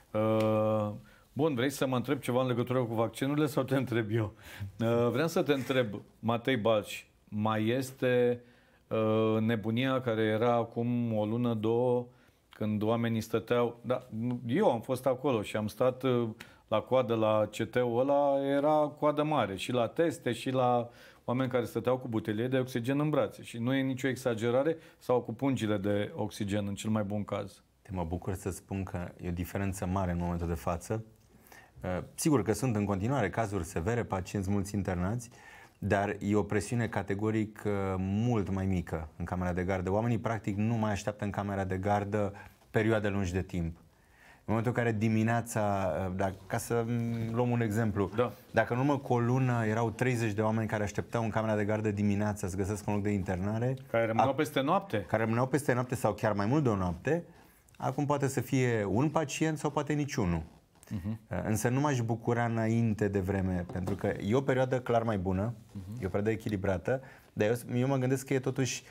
Bun, vrei să mă întreb ceva în legătură cu vaccinurile sau te întreb eu? Vreau să te întreb, Matei Balci, mai este nebunia care era acum o lună, două, când oamenii stăteau... Da, eu am fost acolo și am stat la coadă la CT-ul ăla, era coadă mare și la teste și la oameni care stăteau cu butelie de oxigen în brațe. Și nu e nicio exagerare, sau cu pungile de oxigen în cel mai bun caz. Mă bucur să spun că e o diferență mare în momentul de față. Sigur că sunt în continuare cazuri severe, pacienți mulți internați, dar e o presiune categoric mult mai mică în camera de gardă. Oamenii practic nu mai așteaptă în camera de gardă perioade lungi de timp. În momentul în care dimineața, ca să luăm un exemplu, dacă în urmă cu o lună erau 30 de oameni care așteptau în camera de gardă dimineața să găsesc un loc de internare... Care rămâneau peste noapte. Care rămâneau peste noapte sau chiar mai mult de o noapte, acum poate să fie un pacient sau poate niciunul. Însă nu m-aș bucura înainte de vreme, pentru că e o perioadă clar mai bună, e o perioadă echilibrată, dar eu mă gândesc că e totuși...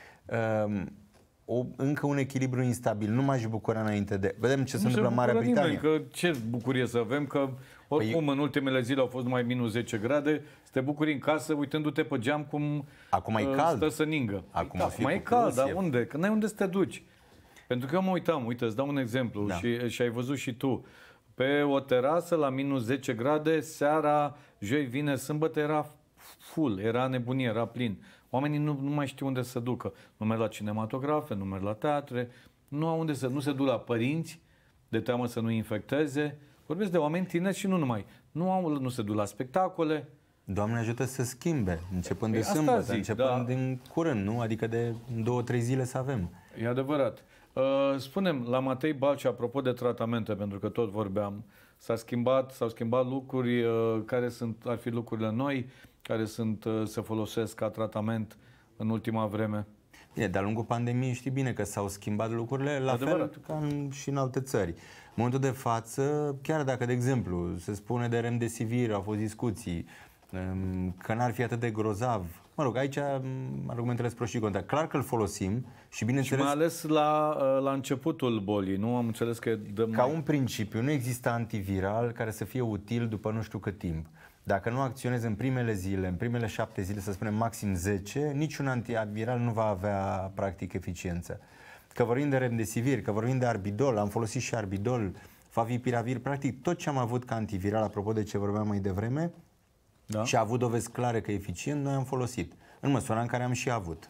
încă un echilibru instabil. Nu m-aș bucura înainte de... Vedem ce se întâmplă în Marea Britanie. Că ce bucurie să avem, că oricum în ultimele zile au fost numai minus 10 grade, să te bucuri în casă uitându-te pe geam cum acum e cald. Stă să ningă. Acum e cald, dar unde? Că n-ai unde să te duci. Pentru că eu mă uitam, uite, îți dau un exemplu și ai văzut și tu. Pe o terasă la minus 10 grade, seara, joi, vineri, sâmbătă era full, era nebunie, era plin. Oamenii nu mai știu unde să ducă. Nu merg la cinematografe, nu merg la teatre, nu au unde să... Nu se duc la părinți, de teamă să nu infecteze. Vorbesc de oameni tineri și nu numai. Nu se duc la spectacole. Doamne ajută să schimbe, începând de sâmbătă, începând din curând, nu? Adică de 2-3 zile să avem. E adevărat. Spunem, la Matei Balcea, apropo de tratamente, pentru că tot vorbeam, s-au schimbat lucruri care ar fi lucrurile noi, care se folosesc ca tratament în ultima vreme. Bine, de-a lungul pandemiei știi bine că s-au schimbat lucrurile, la fel ca și în alte țări. În momentul de față, chiar dacă, de exemplu, se spune de remdesivir, au fost discuții, că n-ar fi atât de grozav. Mă rog, aici argumentele sunt pro și contra. Clar că îl folosim și bineînțeles... Și mai ales la începutul bolii, nu? Am înțeles că... Ca un principiu, nu există antiviral care să fie util după nu știu cât timp. Dacă nu acționezi în primele zile, în primele 7 zile, să spunem maxim 10, niciun antiviral nu va avea practic eficiență. Că vorbim de remdesivir, că vorbim de arbidol, am folosit și arbidol, favipiravir, practic tot ce am avut ca antiviral, apropo de ce vorbeam mai devreme, da? Și a avut dovezi clare că e eficient, noi am folosit, în măsura în care am și avut.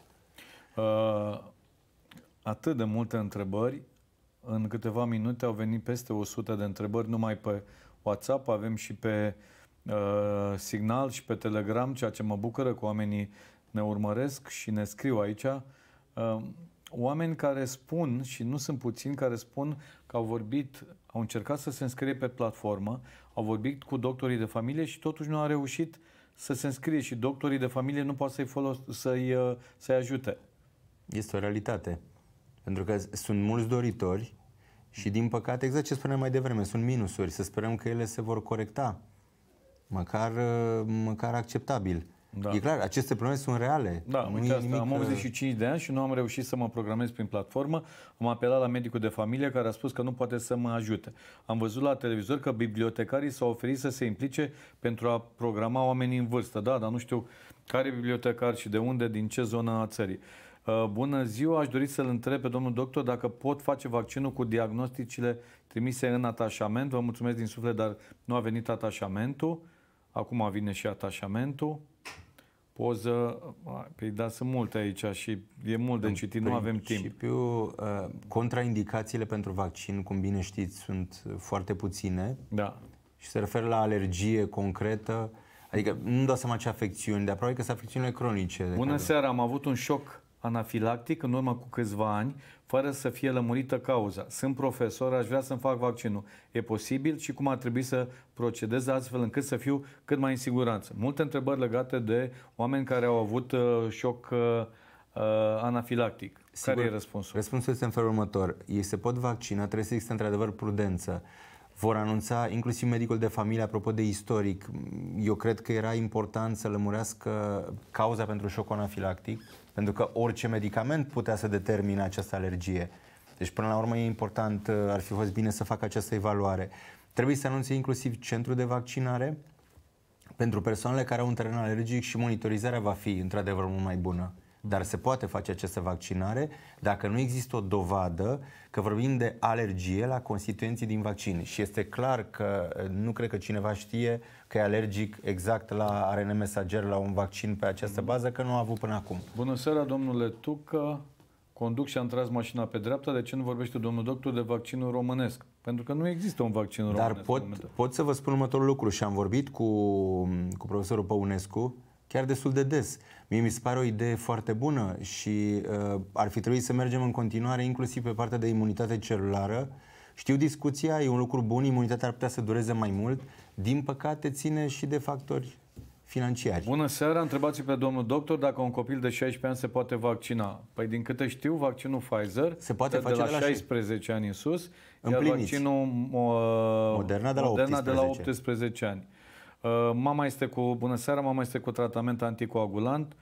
Atât de multe întrebări, în câteva minute au venit peste 100 de întrebări numai pe WhatsApp, avem și pe Signal și pe Telegram, ceea ce mă bucură că oamenii ne urmăresc și ne scriu aici. Oameni care spun, și nu sunt puțini, care spun că au încercat să se înscrie pe platformă, au vorbit cu doctorii de familie și totuși nu au reușit să se înscrie și doctorii de familie nu pot să-i ajute. Este o realitate. Pentru că sunt mulți doritori și, din păcate, exact ce spuneam mai devreme, sunt minusuri. Să sperăm că ele se vor corecta. Măcar acceptabil. Da. E clar, aceste probleme sunt reale. Da, uite asta, am 85 de ani și nu am reușit să mă programez prin platformă. Am apelat la medicul de familie care a spus că nu poate să mă ajute. Am văzut la televizor că bibliotecarii s-au oferit să se implice pentru a programa oamenii în vârstă. Da, dar nu știu care bibliotecar și de unde, din ce zonă a țării. Bună ziua, aș dori să-l întreb pe domnul doctor dacă pot face vaccinul cu diagnosticile trimise în atașament. Vă mulțumesc din suflet, dar nu a venit atașamentul. Acum vine și atașamentul. Poză, păi da, sunt multe aici și e mult de citit, nu avem timp. În principiu, contraindicațiile pentru vaccin, cum bine știți, sunt foarte puține. Da. Și se referă la alergie concretă, adică nu dau seama ce afecțiuni, dar probabil că sunt afecțiunile cronice. Bună seara, am avut un șoc anafilactic în urmă cu câțiva ani, fără să fie lămurită cauza. Sunt profesor, aș vrea să-mi fac vaccinul. E posibil și cum ar trebui să procedez astfel încât să fiu cât mai în siguranță? Multe întrebări legate de oameni care au avut șoc anafilactic. Sigur, care e răspunsul? Răspunsul este în felul următor. Ei se pot vaccina, trebuie să existe într-adevăr prudență. Vor anunța, inclusiv medicul de familie, apropo de istoric, eu cred că era important să lămurească cauza pentru șocul anafilactic, pentru că orice medicament putea să determine această alergie. Deci, până la urmă, e important, ar fi fost bine să facă această evaluare. Trebuie să anunțe inclusiv centrul de vaccinare pentru persoanele care au un teren alergic și monitorizarea va fi, într-adevăr, mult mai bună. Dar se poate face această vaccinare dacă nu există o dovadă că vorbim de alergie la constituenții din vaccin. Și este clar că nu cred că cineva știe că e alergic exact la ARN mesager, la un vaccin pe această bază, că nu a avut până acum. Bună seara, domnule Tucă. Conduc și am tras mașina pe dreapta. De ce nu vorbește domnul doctor de vaccinul românesc? Pentru că nu există un vaccin românesc. Dar pot să vă spun următorul lucru și am vorbit cu profesorul Păunescu chiar destul de des. Mie mi se pare o idee foarte bună și ar fi trebuit să mergem în continuare, inclusiv pe partea de imunitate celulară. Știu discuția, e un lucru bun, imunitatea ar putea să dureze mai mult. Din păcate, ține și de factori financiari. Bună seara, întrebați pe domnul doctor dacă un copil de 16 ani se poate vaccina. Păi din câte știu, vaccinul Pfizer se poate face de la 16 ani în sus, împliniți. Iar vaccinul Moderna de la 18 ani. Mama este bună seara, mama este cu tratament anticoagulant.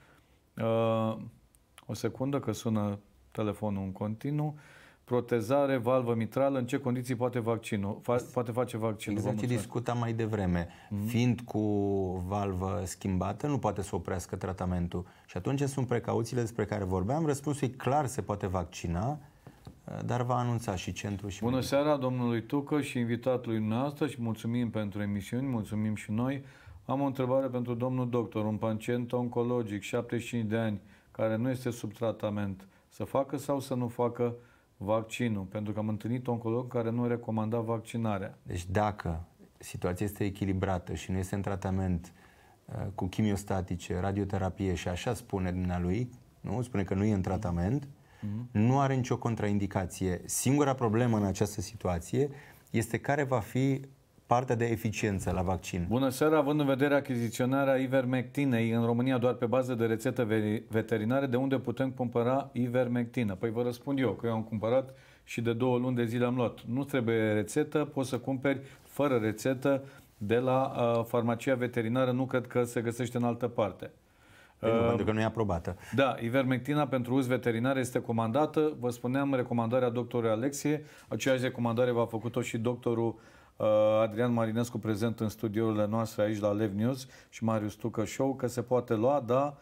O secundă că sună telefonul în continuu. Protezare, valvă mitrală, în ce condiții poate face vaccinul? Exact ce discutam mai devreme. Fiind cu valvă schimbată, nu poate să oprească tratamentul. Și atunci sunt precauțiile despre care vorbeam. Răspunsul e clar, se poate vaccina, dar va anunța și centrul și... Bună seara domnului Tucă și invitatului noastră și mulțumim pentru emisiuni, mulțumim și noi. Am o întrebare pentru domnul doctor. Un pacient oncologic, 75 de ani, care nu este sub tratament, să facă sau să nu facă vaccinul? Pentru că am întâlnit oncolog care nu recomanda vaccinarea. Deci dacă situația este echilibrată și nu este în tratament cu chimiostatice, radioterapie și așa spune dumnealui, nu? Spune că nu e în tratament, nu are nicio contraindicație. Singura problemă în această situație este care va fi partea de eficiență la vaccin. Bună seara, având în vedere achiziționarea ivermectinei în România doar pe bază de rețetă veterinare, de unde putem cumpăra ivermectină? Păi vă răspund eu, că eu am cumpărat și de 2 luni de zile am luat. Nu trebuie rețetă, poți să cumperi fără rețetă de la farmacia veterinară, nu cred că se găsește în altă parte. Pentru că nu e aprobată. Da, ivermectina pentru uz veterinar este comandată. Vă spuneam recomandarea doctorului Alexie. Aceeași recomandare v-a făcut-o și doctorul Adrian Marinescu, prezent în studiourile noastre aici la Lev News, și Marius Tucă Show, că se poate lua, da,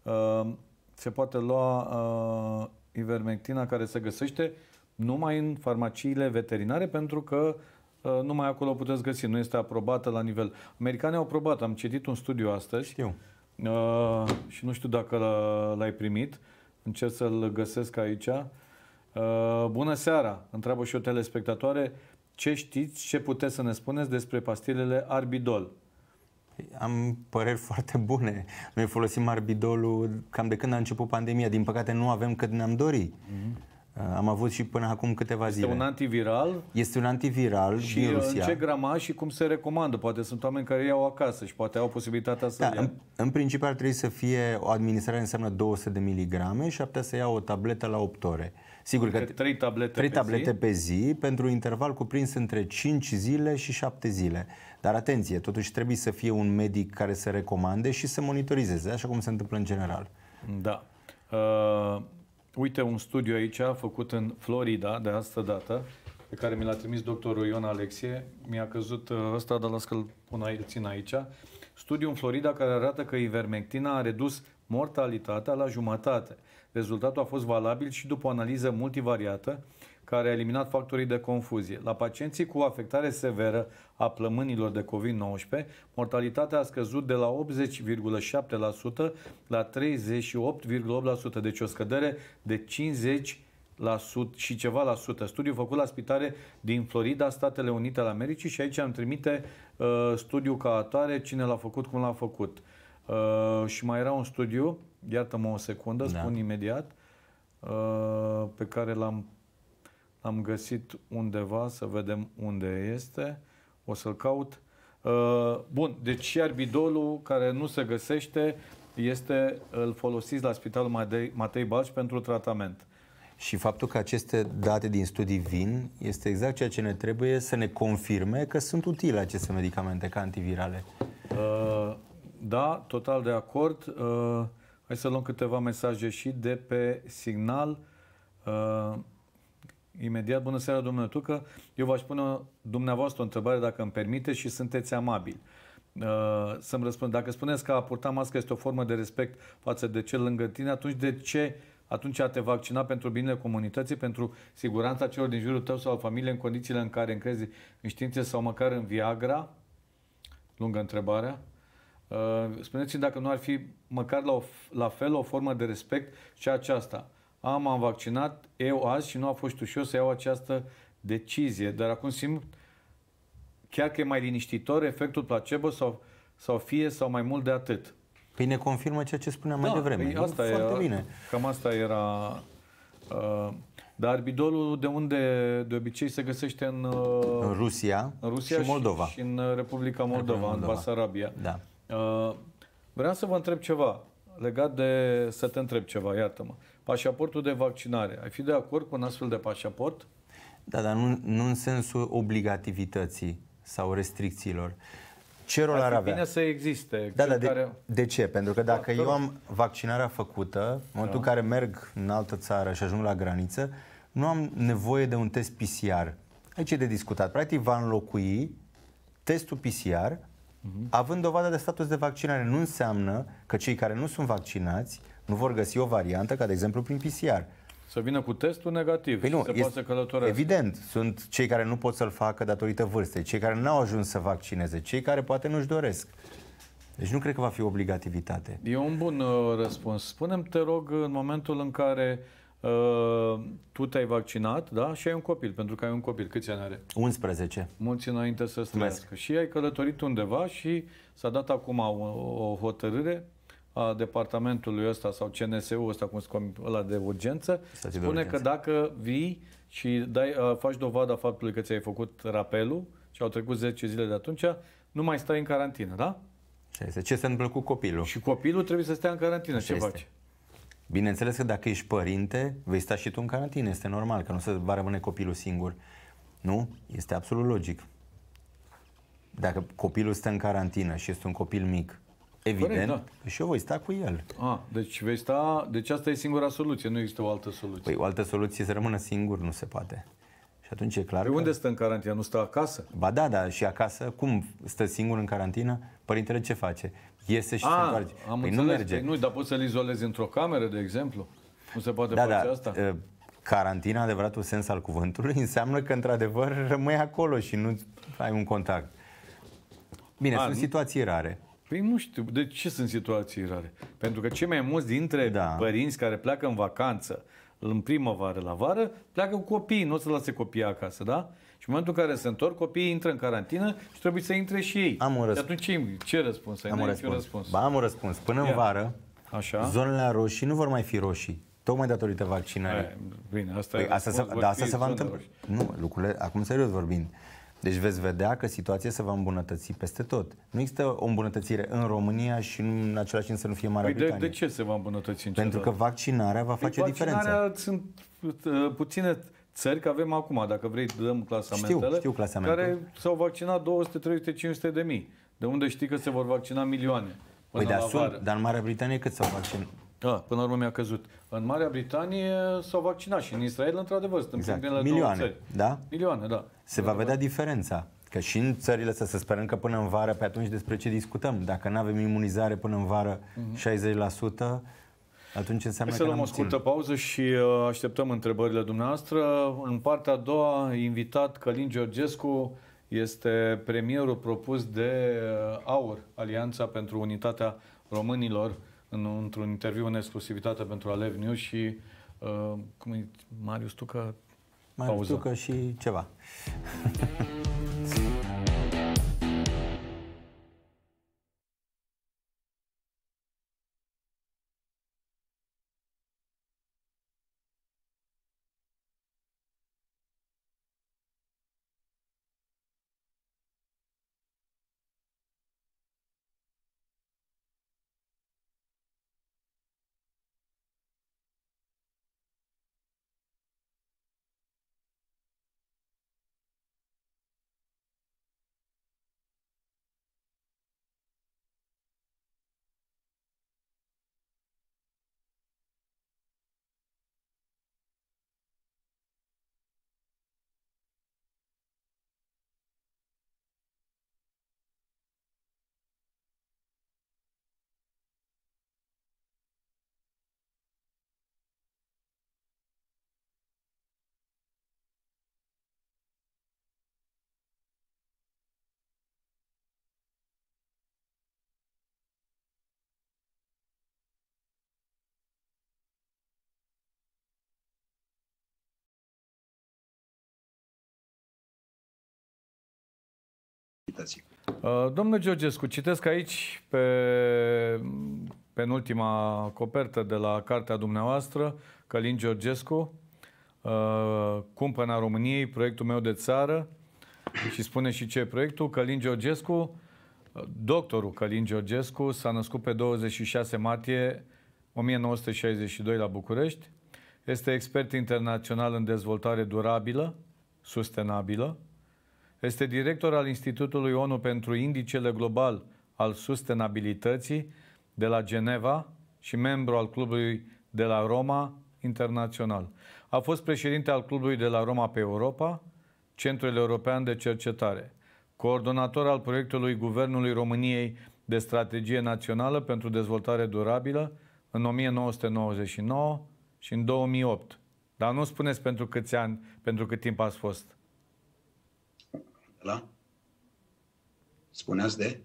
se poate lua ivermectina, care se găsește numai în farmaciile veterinare, pentru că numai acolo puteți găsi, nu este aprobată la nivel. Americanii au aprobat, am citit un studiu astăzi. Știu. Și nu știu dacă l-ai primit. Încerc să-l găsesc aici. Bună seara! Întreabă și o telespectatoare. Ce știți, ce puteți să ne spuneți despre pastilele Arbidol? Am păreri foarte bune. Noi folosim Arbidolul cam de când a început pandemia. Din păcate nu avem cât ne-am dorit. Am avut și până acum câteva zile. Este un antiviral? Este un antiviral și din Rusia. Și în ce gramaj și cum se recomandă? Poate sunt oameni care iau acasă și poate au posibilitatea să ia. În principiu ar trebui să fie o administrare, înseamnă 200 de miligrame și ar putea să ia o tabletă la 8 ore. Sigur că 3 tablete pe zi pentru un interval cuprins între 5 zile și 7 zile. Dar atenție, totuși trebuie să fie un medic care să recomande și să monitorizeze, așa cum se întâmplă în general. Da. Uite un studiu aici făcut în Florida de asta dată, pe care mi l-a trimis doctorul Ion Alexie. Mi-a căzut ăsta, dar las că-l țin aici. Studiu în Florida care arată că ivermectina a redus mortalitatea la jumătate. Rezultatul a fost valabil și după o analiză multivariată care a eliminat factorii de confuzie. La pacienții cu afectare severă a plămânilor de COVID-19, mortalitatea a scăzut de la 80,7% la 38,8%, deci o scădere de 50% și ceva la sută. Studiu făcut la spitale din Florida, Statele Unite ale Americii, și aici am trimite studiul ca atare, cine l-a făcut, cum l-a făcut. Și mai era un studiu, iartă-mă o secundă, spun imediat, pe care l-am găsit undeva, să vedem unde este. O să-l caut. Bun, deci și Arbidolul, care nu se găsește, îl folosiți la Spitalul Matei Balș pentru tratament. Și faptul că aceste date din studii vin este exact ceea ce ne trebuie, să ne confirme că sunt utile aceste medicamente ca antivirale. Da, total de acord. Hai să luăm câteva mesaje și de pe Signal. Imediat. Bună seara, domnule Tucă. Eu v-aș pune dumneavoastră o întrebare, dacă îmi permite, și sunteți amabil. Să-mi răspund. Dacă spuneți că a purta mască este o formă de respect față de cel lângă tine, atunci de ce atunci a te vaccina pentru binele comunității, pentru siguranța celor din jurul tău sau al familiei, în condițiile în care încrezi în știință sau măcar în Viagra? Lungă întrebarea. Spuneți-mi dacă nu ar fi măcar la fel o formă de respect și aceasta. M-am vaccinat eu azi și nu a fost ușor să iau această decizie, dar acum simt chiar că e mai liniștitor efectul placebo sau fie sau mai mult de atât. Păi ne confirmă ceea ce spuneam mai devreme. Păi asta foarte bine. Cam asta era. Dar Arbidolul de unde de obicei se găsește în Rusia și Moldova. Și în Republica Moldova, în Basarabia. Da. Vreau să vă întreb ceva legat de, să te întreb ceva, iartă-mă. Pașaportul de vaccinare. Ai fi de acord cu un astfel de pașaport? Da, dar nu în sensul obligativității sau restricțiilor. Ce rol ar avea? Bine să existe. Da, de ce? Pentru că dacă eu am vaccinarea făcută, în momentul în care merg în altă țară și ajung la graniță, nu am nevoie de un test PCR. Aici e de discutat. Practic va înlocui testul PCR, având dovadă de status de vaccinare. Nu înseamnă că cei care nu sunt vaccinați nu vor găsi o variantă, ca de exemplu prin PCR. Să vină cu testul negativ, păi nu, se poate să călătorească. Evident, sunt cei care nu pot să-l facă datorită vârstei, cei care n-au ajuns să vaccineze, cei care poate nu-și doresc. Deci nu cred că va fi obligativitate. E un bun răspuns. Spune-mi, te rog, în momentul în care tu te-ai vaccinat, da? Și ai un copil, pentru că ai un copil. Câți ani are? 11. Mulți înainte să străiască. Și ai călătorit undeva și s-a dat acum o hotărâre a departamentului ăsta sau CNS-ul ăsta, cum se ăla de urgență, spune că dacă vii și faci dovada faptului că ți-ai făcut rapelul și au trecut 10 zile de atunci, nu mai stai în carantină, da? Ce se întâmplă cu copilul? Și copilul trebuie să stea în carantină. Ce faci? Bineînțeles că dacă ești părinte, vei sta și tu în carantină. Este normal, că nu se va rămâne copilul singur. Nu? Este absolut logic. Dacă copilul stă în carantină și este un copil mic, evident, corect, da, și eu voi sta cu el. Deci vei sta. Deci asta e singura soluție, nu există o altă soluție. Păi o altă soluție să rămână singur nu se poate. Și atunci e clar. Unde stă în carantină? Nu stă acasă? Ba da, și acasă, cum stă singur în carantină? Părintele ce face? Iese și se întoarce. Păi nu merge. Păi nu, dar poți să-l izolezi într-o cameră, de exemplu? Nu se poate face asta? Carantina, adevăratul sens al cuvântului, înseamnă că într-adevăr rămâi acolo și nu ai un contact. Bine, sunt situații rare. Păi nu știu, de ce sunt situații rare? Pentru că cei mai mulți dintre părinți care pleacă în vacanță în primăvară, la vară, pleacă cu copiii, nu o să lase copiii acasă, da? Și în momentul în care se întorc, copiii intră în carantină și trebuie să intre și ei. Am un răspuns. Și atunci ce răspuns ai? Am un răspuns. Ba, am un răspuns. Până în vară, zonele roșii nu vor mai fi roșii. Tocmai datorită vaccinării. Bine, asta asta se va întâmpla. Nu, lucrurile, acum serios vorbind. Deci veți vedea că situația se va îmbunătăți peste tot. Nu există o îmbunătățire în România și în același timp să nu fie Marea Britanie. De ce se va îmbunătăți în Pentru că vaccinarea va face diferența. Vaccinarea sunt puține țări, că avem acum, dacă vrei, dăm clasamentele, știu clasamentul, care s-au vaccinat 200, 300, 500 de mii. De unde știi că se vor vaccina milioane? Dar în Marea Britanie cât s-au vaccinat? Până la urmă mi-a căzut. În Marea Britanie s-au vaccinat și în Israel, într-adevăr, suntem printre milioane, două țări. Da? Milioane, da. Se va vedea diferența. Că și în țările astea, să sperăm că până în vară, pe atunci despre ce discutăm? Dacă nu avem imunizare până în vară 60%, atunci înseamnă că să luăm o scurtă pauză și așteptăm întrebările dumneavoastră. În partea a doua, invitat Călin Georgescu, este premierul propus de AUR, Alianța pentru Unitatea Românilor, într-un interviu în exclusivitate pentru Alev News și Marius Tucă, Marius Tucă și ceva. Domnule Georgescu, citesc aici pe penultima copertă de la cartea dumneavoastră, Călin Georgescu, Cumpăna României, proiectul meu de țară, și spune și ce e proiectul. Călin Georgescu, doctorul Călin Georgescu, s-a născut pe 26 martie 1962 la București. Este expert internațional în dezvoltare durabilă, sustenabilă. Este director al Institutului ONU pentru Indicele Global al Sustenabilității de la Geneva și membru al Clubului de la Roma Internațional. A fost președinte al Clubului de la Roma pe Europa, Centrul European de Cercetare, coordonator al proiectului Guvernului României de Strategie Națională pentru Dezvoltare Durabilă în 1999 și în 2008. Dar nu spuneți pentru câți ani, pentru cât timp ați fost. Da? Spuneați de?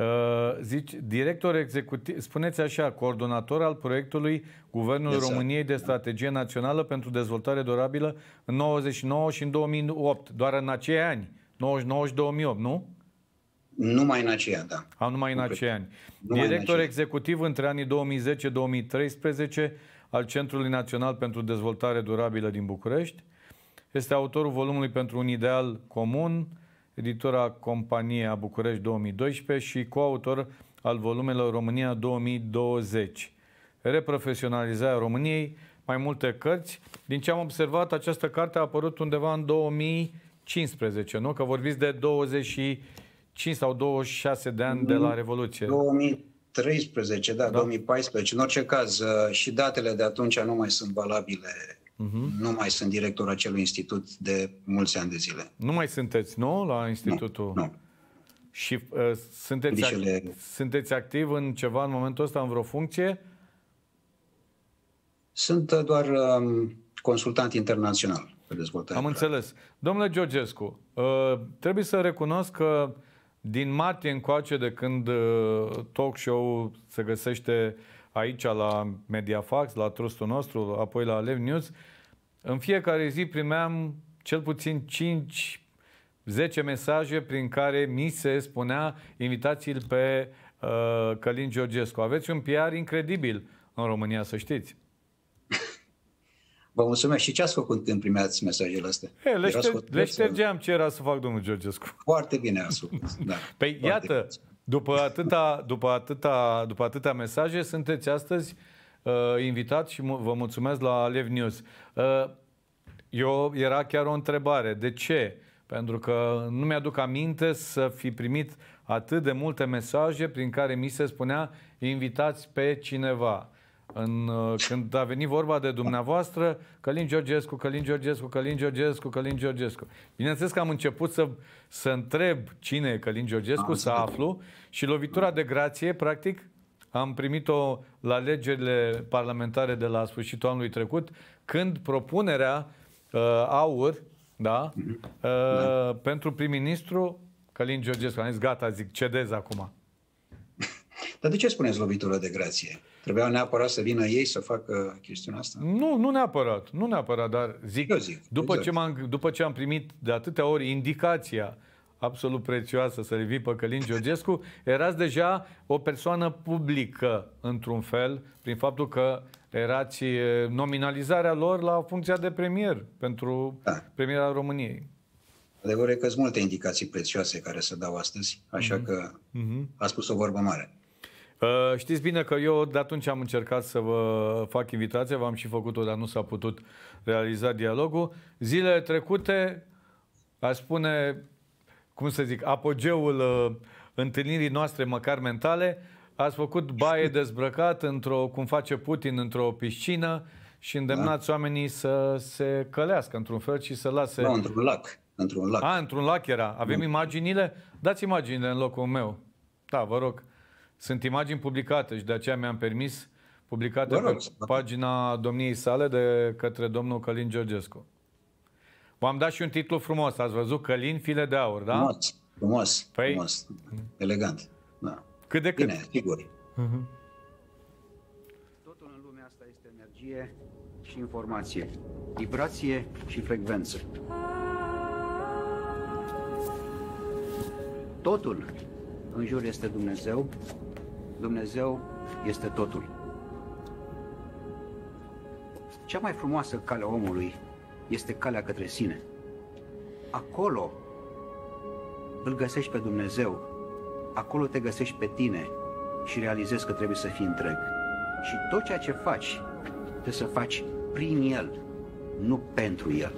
Director executiv, spuneți așa, coordonator al proiectului Guvernului României de Strategie Națională pentru Dezvoltare Durabilă în 99 și în 2008, doar în acei ani, 99 și 2008, nu? Numai în aceea, da. Numai în acei ani. Director executiv între anii 2010-2013 al Centrului Național pentru Dezvoltare Durabilă din București. Este autorul volumului Pentru un ideal comun, editura Compania București 2012 și coautor al volumelor România 2020. Reprofesionalizarea României, mai multe cărți. Din ce am observat, această carte a apărut undeva în 2015, nu? Că vorbiți de 25 sau 26 de ani de la Revoluție. 2013, da, 2014. În orice caz, și datele de atunci nu mai sunt valabile. Nu mai sunt director acelui institut de mulți ani de zile. Nu mai sunteți, nu? La institutul? Nu. Și sunteți activ în ceva în momentul ăsta, în vreo funcție? Sunt doar consultant internațional pe dezvoltare. Am înțeles. Domnule Georgescu, trebuie să recunosc că din martie încoace, de când talk show se găsește aici la Mediafax, la trustul nostru, apoi la Alev News, în fiecare zi primeam cel puțin 5-10 mesaje prin care mi se spunea invitați-l pe Călin Georgescu. Aveți un PR incredibil în România, să știți. Vă mulțumesc. Și ce ați făcut când primeați mesajele astea? Le ștergeam ce era să fac, domnul Georgescu. Foarte bine ați făcut. Da. Păi iată, după atâtea mesaje, sunteți astăzi invitat și vă mulțumesc la Alev News. Era chiar o întrebare. De ce? Pentru că nu mi-aduc aminte să fi primit atât de multe mesaje prin care mi se spunea invitați pe cineva. Când a venit vorba de dumneavoastră, Călin Georgescu, Călin Georgescu, Călin Georgescu, Călin Georgescu. Bineînțeles că am început să întreb cine e Călin Georgescu, să aflu, și lovitura de grație, practic, am primit-o la alegerile parlamentare de la sfârșitul anului trecut, când propunerea AUR, pentru prim-ministru Călin Georgescu. Am zis, gata, cedez acum. Dar de ce spuneți lovitură de grație? Trebuiau neapărat să vină ei să facă chestiunea asta? Nu neapărat, dar zic după ce am primit de atâtea ori indicația absolut prețioasă să revii pe Călin Georgescu, erați deja o persoană publică, într-un fel, prin faptul că erați nominalizarea lor la funcția de premier pentru premiera României. Adevărul e că sunt multe indicații prețioase care se dau astăzi, așa că a spus o vorbă mare. Știți bine că eu de atunci am încercat să vă fac invitația, v-am și făcut-o, dar nu s-a putut realiza dialogul. Zilele trecute, aș spune, cum să zic, apogeul întâlnirii noastre, măcar mentale, ați făcut baie dezbrăcat, cum face Putin, într-o piscină și îndemnați oamenii să se călească într-un fel și să lase... Nu, într-un lac. Într-un lac era. Avem imaginile? Dați imaginile în locul meu. Da, vă rog. Sunt imagini publicate și de aceea mi-am permis publicate pe pagina domniei sale de către domnul Călin Georgescu. V-am dat și un titlu frumos. Ați văzut? Călin, file de aur, da? Frumos. Elegant. Da. Cât de cât. Bine, sigur. Totul în lumea asta este energie și informație. Vibrație și frecvență. Totul în jur este Dumnezeu. Dumnezeu este totul. Cea mai frumoasă cale a omului este calea către sine. Acolo îl găsești pe Dumnezeu, acolo te găsești pe tine și realizezi că trebuie să fii întreg. Și tot ceea ce faci, trebuie să faci prin El, nu pentru El.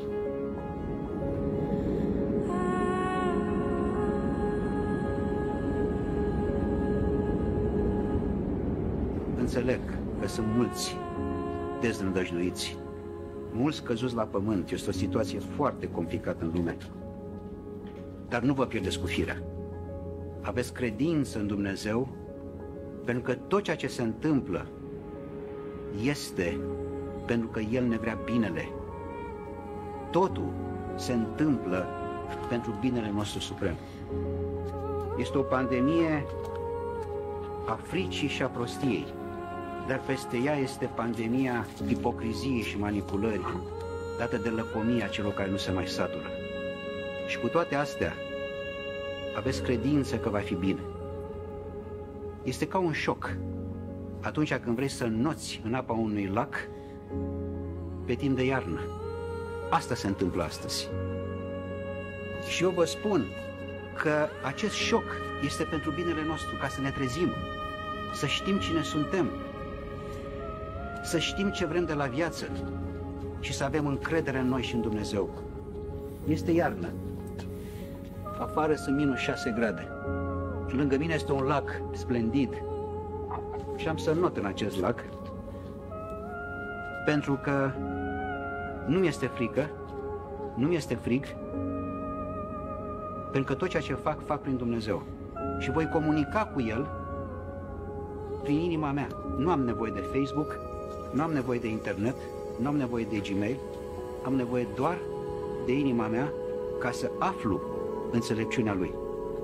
Înțeleg că sunt mulți deznădăjduiți, mulți căzuți la pământ. Este o situație foarte complicată în lume. Dar nu vă pierdeți cu firea. Aveți credință în Dumnezeu, pentru că tot ceea ce se întâmplă este pentru că El ne vrea binele. Totul se întâmplă pentru binele nostru suprem. Este o pandemie a fricii și a prostiei, dar peste ea este pandemia ipocriziei și manipulării, dată de lăcomia celor care nu se mai satură. Și cu toate astea, aveți credință că va fi bine. Este ca un șoc atunci când vrei să înnoți în apa unui lac pe timp de iarnă. Asta se întâmplă astăzi. Și eu vă spun că acest șoc este pentru binele nostru, ca să ne trezim, să știm cine suntem, să știm ce vrem de la viață și să avem încredere în noi și în Dumnezeu. Este iarnă. Afară sunt minus 6 grade. Lângă mine este un lac splendid și am să înnot în acest lac pentru că nu mi este frică, nu mi este frig, pentru că tot ceea ce fac prin Dumnezeu. Și voi comunica cu El prin inima mea. Nu am nevoie de Facebook, nu am nevoie de internet, nu am nevoie de Gmail, am nevoie doar de inima mea ca să aflu înțelepciunea Lui.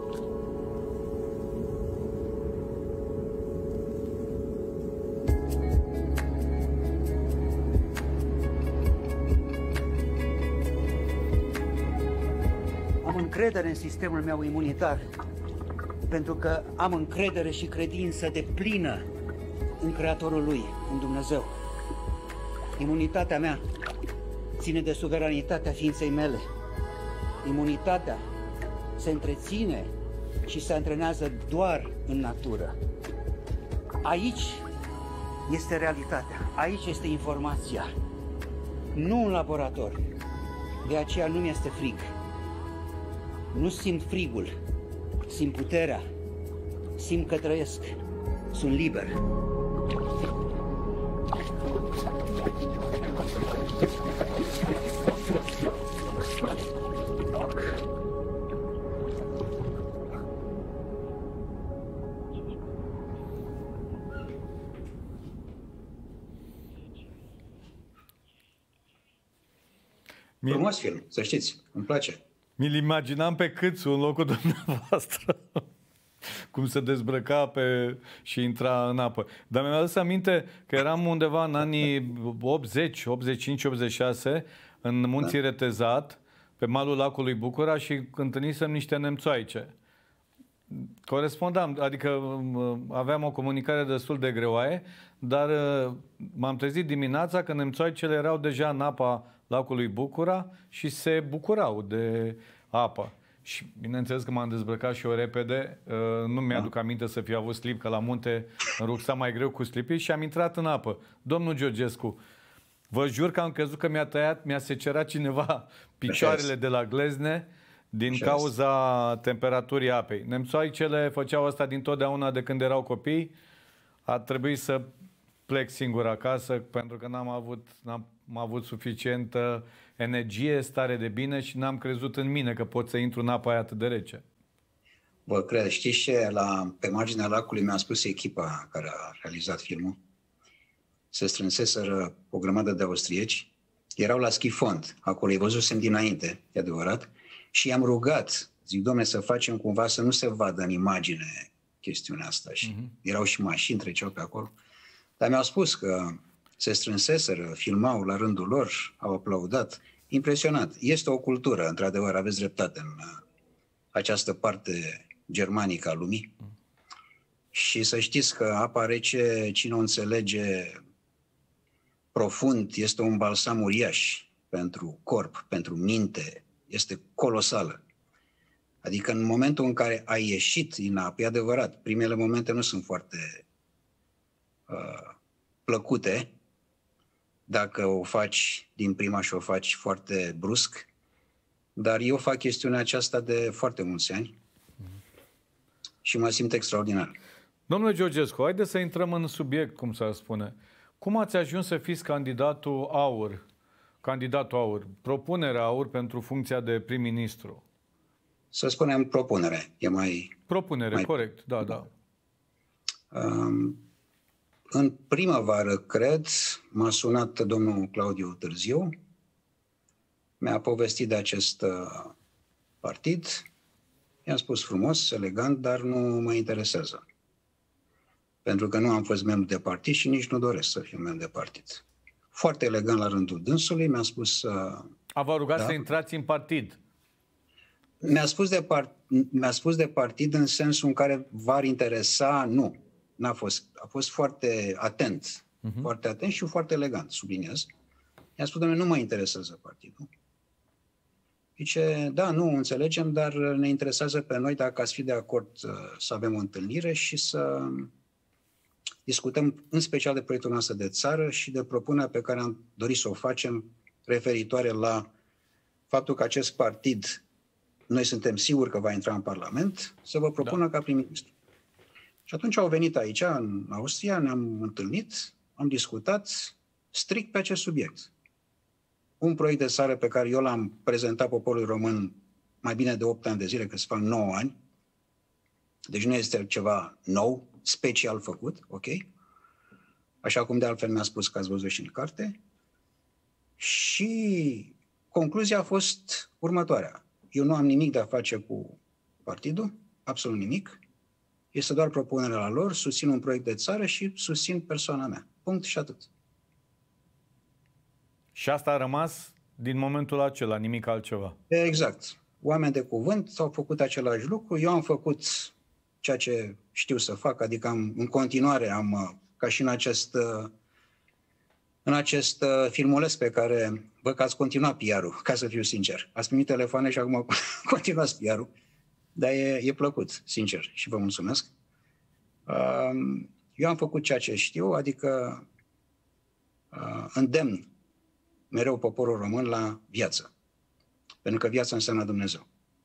Am încredere în sistemul meu imunitar, pentru că am încredere și credință deplină în Creatorul Lui, în Dumnezeu. Imunitatea mea ține de suveranitatea ființei mele. Imunitatea se întreține și se antrenează doar în natură. Aici este realitatea, aici este informația, nu în laborator. De aceea nu mi este frig. Nu simt frigul, simt puterea, simt că trăiesc, sunt liber. Frumos film, să știți, îmi place. Mi-l imaginam pe Câțu în locul dumneavoastră. Cum se dezbrăca și intra în apă. Dar mi-am adus aminte că eram undeva în anii 80, 85, 86, în Munții Retezat, pe malul lacului Bucura și întâlnisem niște nemțoaice. Corespondam, adică aveam o comunicare destul de greoaie, dar m-am trezit dimineața că nemțoaicele erau deja în apa lacului Bucura și se bucurau de apă. Și bineînțeles că m-am dezbrăcat și eu repede, nu mi-aduc aminte să fi avut slip, că la munte în rucsac mai greu cu slipii și am intrat în apă. Domnul Georgescu, vă jur că am crezut că mi-a secerat cineva picioarele de la glezne din cauza temperaturii apei. Nemțoaicele făceau asta dintotdeauna de când erau copii. A trebuit să plec singur acasă pentru că n-am avut suficientă energie, stare de bine și n-am crezut în mine că pot să intru în apa aia atât de rece. Bă, cred, știți ce? Pe marginea lacului mi-a spus echipa care a realizat filmul. Se strânseseră o grămadă de austrieci, erau la schifond, acolo îi văzusem dinainte, e adevărat, și i-am rugat, zic, dom'le, să facem cumva să nu se vadă în imagine chestiunea asta. Și erau și mașini, treceau pe acolo. Dar mi-au spus că se strânseseră, filmau la rândul lor, au aplaudat. Impresionant. Este o cultură, într-adevăr, aveți dreptate în această parte germanică a lumii. Și să știți că apa rece, cine o înțelege profund, este un balsam uriaș pentru corp, pentru minte, este colosală. Adică în momentul în care ai ieșit din apă, e adevărat, primele momente nu sunt foarte plăcute, dacă o faci din prima și o faci foarte brusc, dar eu fac chestiunea aceasta de foarte mulți ani și mă simt extraordinar. Domnule Georgescu, haideți să intrăm în subiect, cum s-ar spune. Cum ați ajuns să fiți candidatul AUR, propunerea AUR pentru funcția de prim-ministru? Să spunem propunere, e mai... Propunere, corect, da. În primăvară, cred, m-a sunat domnul Claudiu Târziu, mi-a povestit de acest partid, i-am spus frumos, elegant, dar nu mă interesează. pentru că nu am fost membru de partid și nici nu doresc să fiu membru de partid. Foarte elegant la rândul dânsului, mi-a spus... A vă rugat să intrați în partid? Mi-a spus de partid în sensul în care v-ar interesa, nu. N-a fost. A fost foarte atent. Foarte atent și foarte elegant, subliniez. Mi-a spus, domnule, nu mă interesează partidul. Zice, da, nu, înțelegem, dar ne interesează pe noi dacă ați fi de acord să avem o întâlnire și să discutăm în special de proiectul nostru de țară și de propunerea pe care am dorit să o facem referitoare la faptul că acest partid, noi suntem siguri că va intra în Parlament, să vă propună ca prim-ministru. Și atunci au venit aici, în Austria, ne-am întâlnit, am discutat strict pe acest subiect. Un proiect de țară pe care eu l-am prezentat poporului român mai bine de 8 ani de zile, că se fac 9 ani. Deci nu este ceva nou, special făcut, ok? Așa cum de altfel mi-a spus că ați văzut și în carte. Și concluzia a fost următoarea. Eu nu am nimic de a face cu partidul, absolut nimic. Este doar propunerea la lor, susțin un proiect de țară și susțin persoana mea. Punct și atât. Și asta a rămas din momentul acela, nimic altceva. Exact. Oameni de cuvânt au făcut același lucru. Eu am făcut ceea ce știu să fac, adică în continuare am, ca și în acest filmuleț pe care văd că ați continuat PR-ul, ca să fiu sincer. Ați primit telefoane și acum continuați PR-ul. Dar e plăcut, sincer, și vă mulțumesc. Eu am făcut ceea ce știu, adică îndemn mereu poporul român la viață. Pentru că viața înseamnă Dumnezeu.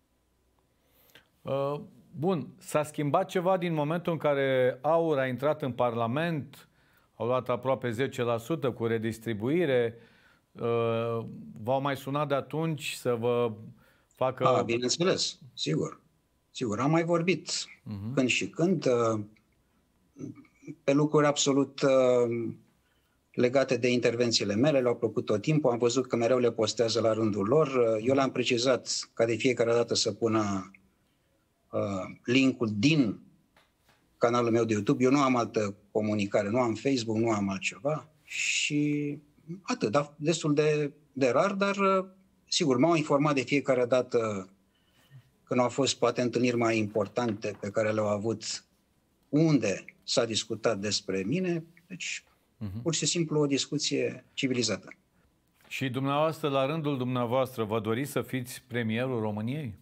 Bun, s-a schimbat ceva din momentul în care AUR a intrat în Parlament, au luat aproape 10% cu redistribuire, v-au mai sunat de atunci să vă facă... Bineînțeles, sigur. Sigur, am mai vorbit când și când pe lucruri absolut legate de intervențiile mele, le-au plăcut tot timpul, am văzut că mereu le postează la rândul lor. Eu le-am precizat ca de fiecare dată să pună link-ul din canalul meu de YouTube. Eu nu am altă comunicare, nu am Facebook, nu am altceva și atât, dar destul de rar, dar sigur, m-au informat de fiecare dată când au fost poate întâlniri mai importante pe care le-au avut, unde s-a discutat despre mine, deci pur și simplu o discuție civilizată. Și dumneavoastră, la rândul dumneavoastră, vă doriți să fiți premierul României?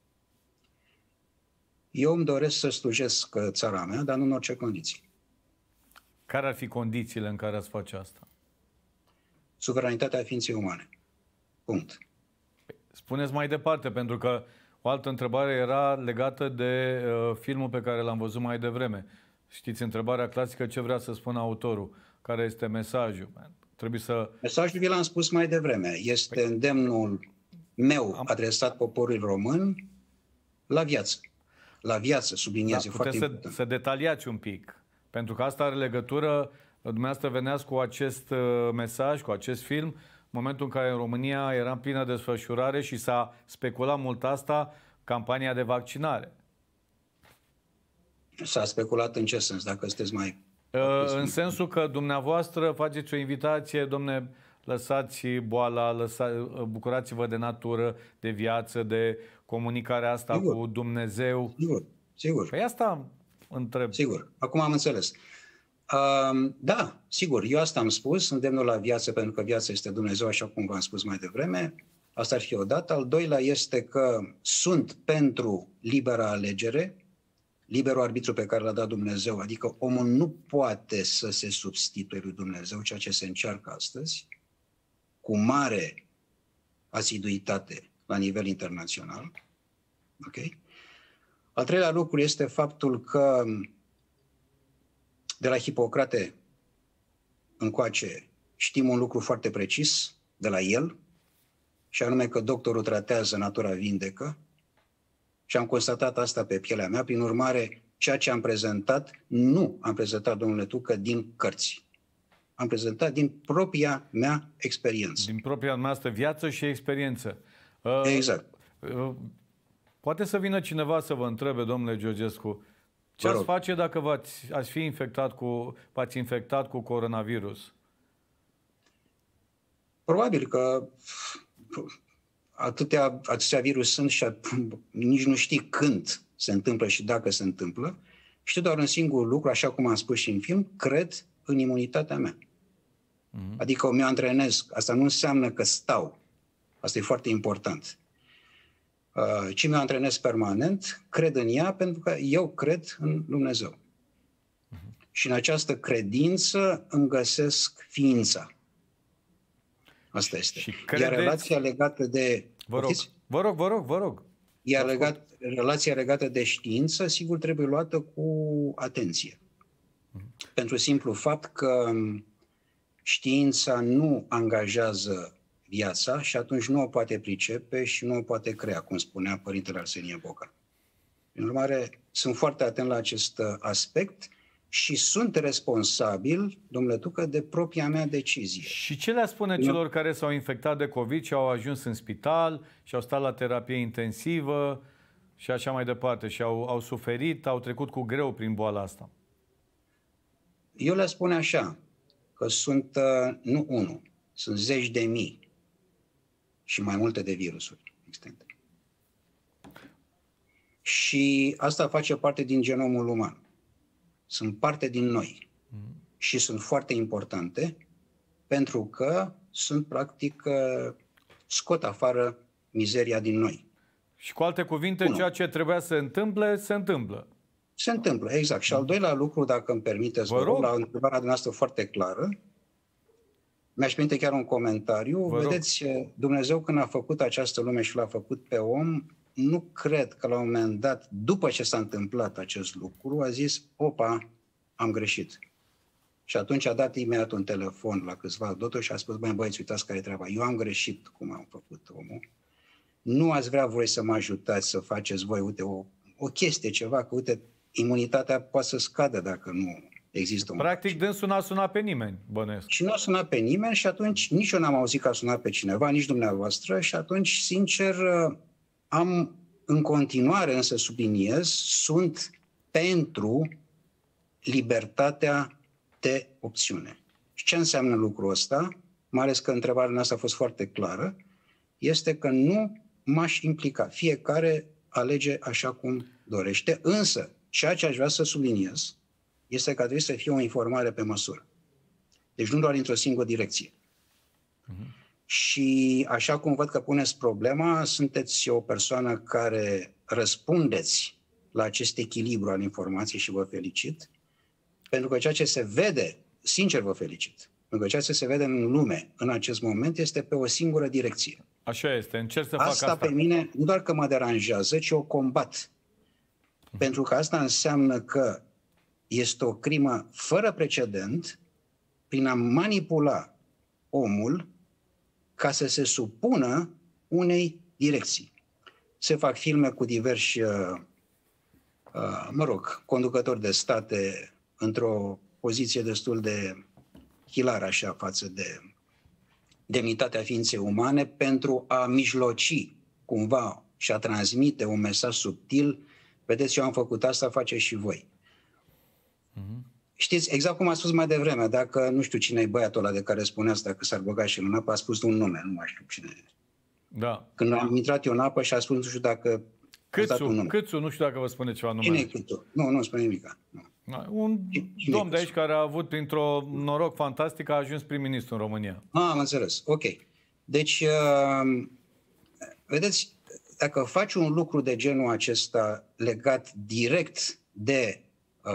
Eu îmi doresc să slujesc țara mea, dar nu în orice condiții. Care ar fi condițiile în care ați face asta? Suveranitatea ființei umane. Punct. Spuneți mai departe, pentru că o altă întrebare era legată de filmul pe care l-am văzut mai devreme. Știți, întrebarea clasică, ce vrea să spună autorul? Care este mesajul? Trebuie să... Mesajul vi l-am spus mai devreme. Este îndemnul meu adresat poporului român la viață. La viață, subliniez, foarte important. Să detaliați un pic. Pentru că asta are legătură, dumneavoastră veneați cu acest mesaj, cu acest film, în momentul în care în România era în plină desfășurare și s-a speculat mult asta, campania de vaccinare. S-a speculat în ce sens, dacă sunteți mai... În sensul că dumneavoastră faceți o invitație, domne, lăsați boala, bucurați-vă de natură, de viață, de comunicarea asta cu Dumnezeu. Sigur, sigur. Păi asta întreb. Sigur, acum am înțeles. Da, sigur, eu asta am spus, îndemnul la viață, pentru că viața este Dumnezeu, așa cum v-am spus mai devreme. Asta ar fi o dată. Al doilea este că sunt pentru libera alegere, liberul arbitru pe care l-a dat Dumnezeu, adică omul nu poate să se substituie lui Dumnezeu, ceea ce se încearcă astăzi, cu mare asiduitate la nivel internațional. Okay? Al treilea lucru este faptul că de la Hipocrate încoace știm un lucru foarte precis de la el, și anume că doctorul tratează, natura vindecă, și am constatat asta pe pielea mea. Prin urmare, ceea ce am prezentat, nu am prezentat, domnule Tucă, din cărți. Am prezentat din propria mea experiență. Din propria noastră viață și experiență. Exact. Poate să vină cineva să vă întrebe, domnule Georgescu, Ce ați face dacă v-ați infectat cu coronavirus? Probabil că atâția virus sunt și nici nu știi când se întâmplă și dacă se întâmplă. Știu doar un singur lucru, așa cum am spus și în film, cred în imunitatea mea. Adică mi-o antrenez. Asta nu înseamnă că stau. Asta e foarte important. Ci mi-o antrenez permanent, cred în ea, pentru că eu cred în Dumnezeu. Și în această credință îmi găsesc ființa. Asta este. Iar relația legată de... Vă rog. Iar relația legată de știință, sigur, trebuie luată cu atenție. Pentru simplu fapt că știința nu angajează viața și atunci nu o poate pricepe și nu o poate crea, cum spunea Părintele Arsenie Boca. În urmare, sunt foarte atent la acest aspect și sunt responsabil, domnule Tucă, de propria mea decizie. Și ce le spune celor care s-au infectat de COVID și au ajuns în spital și au stat la terapie intensivă și așa mai departe și au suferit, au trecut cu greu prin boala asta? Eu le spun așa, că sunt nu unul, sunt zeci de mii și mai multe de virusuri existente. Și asta face parte din genomul uman. Sunt parte din noi. Și sunt foarte importante pentru că sunt, practic, scot afară mizeria din noi. Și cu alte cuvinte, ceea ce trebuia să se întâmple, se întâmplă. Se întâmplă, exact. Și al doilea lucru, dacă îmi permiteți, vă rog, la întrebarea noastră foarte clară, mi-aș permite chiar un comentariu. Vedeți, Dumnezeu când a făcut această lume și l-a făcut pe om, nu cred că la un moment dat, după ce s-a întâmplat acest lucru, a zis, opa, am greșit. Și atunci a dat imediat un telefon la câțiva doctori și a spus, băi, băieți, uitați care e treaba. Eu am greșit cum am făcut omul. Nu ați vrea voi să mă ajutați să faceți voi, uite, o chestie, ceva, că, uite, imunitatea poate să scadă dacă nu există un... Practic, dânsul n-a sunat pe nimeni, bănuiesc. Și nu a sunat pe nimeni și atunci nici eu n-am auzit că a sunat pe cineva, nici dumneavoastră și atunci, sincer, am în continuare, însă subliniez, sunt pentru libertatea de opțiune. Și ce înseamnă lucrul ăsta, mai ales că întrebarea noastră a fost foarte clară, este că nu m-aș implica. Fiecare alege așa cum dorește, însă ceea ce aș vrea să subliniez este că trebuie să fie o informare pe măsură. Deci nu doar într-o singură direcție. Și așa cum văd că puneți problema, sunteți o persoană care răspundeți la acest echilibru al informației și vă felicit, pentru că ceea ce se vede, sincer vă felicit, pentru că ceea ce se vede în lume în acest moment este pe o singură direcție. Așa este, încerc să fac asta. Asta pe mine nu doar că mă deranjează, ci o combat. Pentru că asta înseamnă că este o crimă fără precedent prin a manipula omul ca să se supună unei direcții. Se fac filme cu diversi, conducători de state într-o poziție destul de hilară așa față de demnitatea ființei umane pentru a mijloci cumva și a transmite un mesaj subtil. Vedeți, eu am făcut asta, faceți și voi. Știți, exact cum a spus mai devreme, dacă nu știu cine e băiatul ăla de care spuneați dacă s-ar băga și în apă, a spus un nume, nu mai știu cine e. Da. Când am intrat eu în apă și a spus, nu știu dacă... Câțu, nu știu dacă vă spune ceva numele. Cine e Câțu? Nu spune nimic. Un domn de aici care a avut printr-un noroc fantastic, a ajuns prim-ministru în România. Am înțeles, ok. Deci, vedeți, dacă faci un lucru de genul acesta legat direct de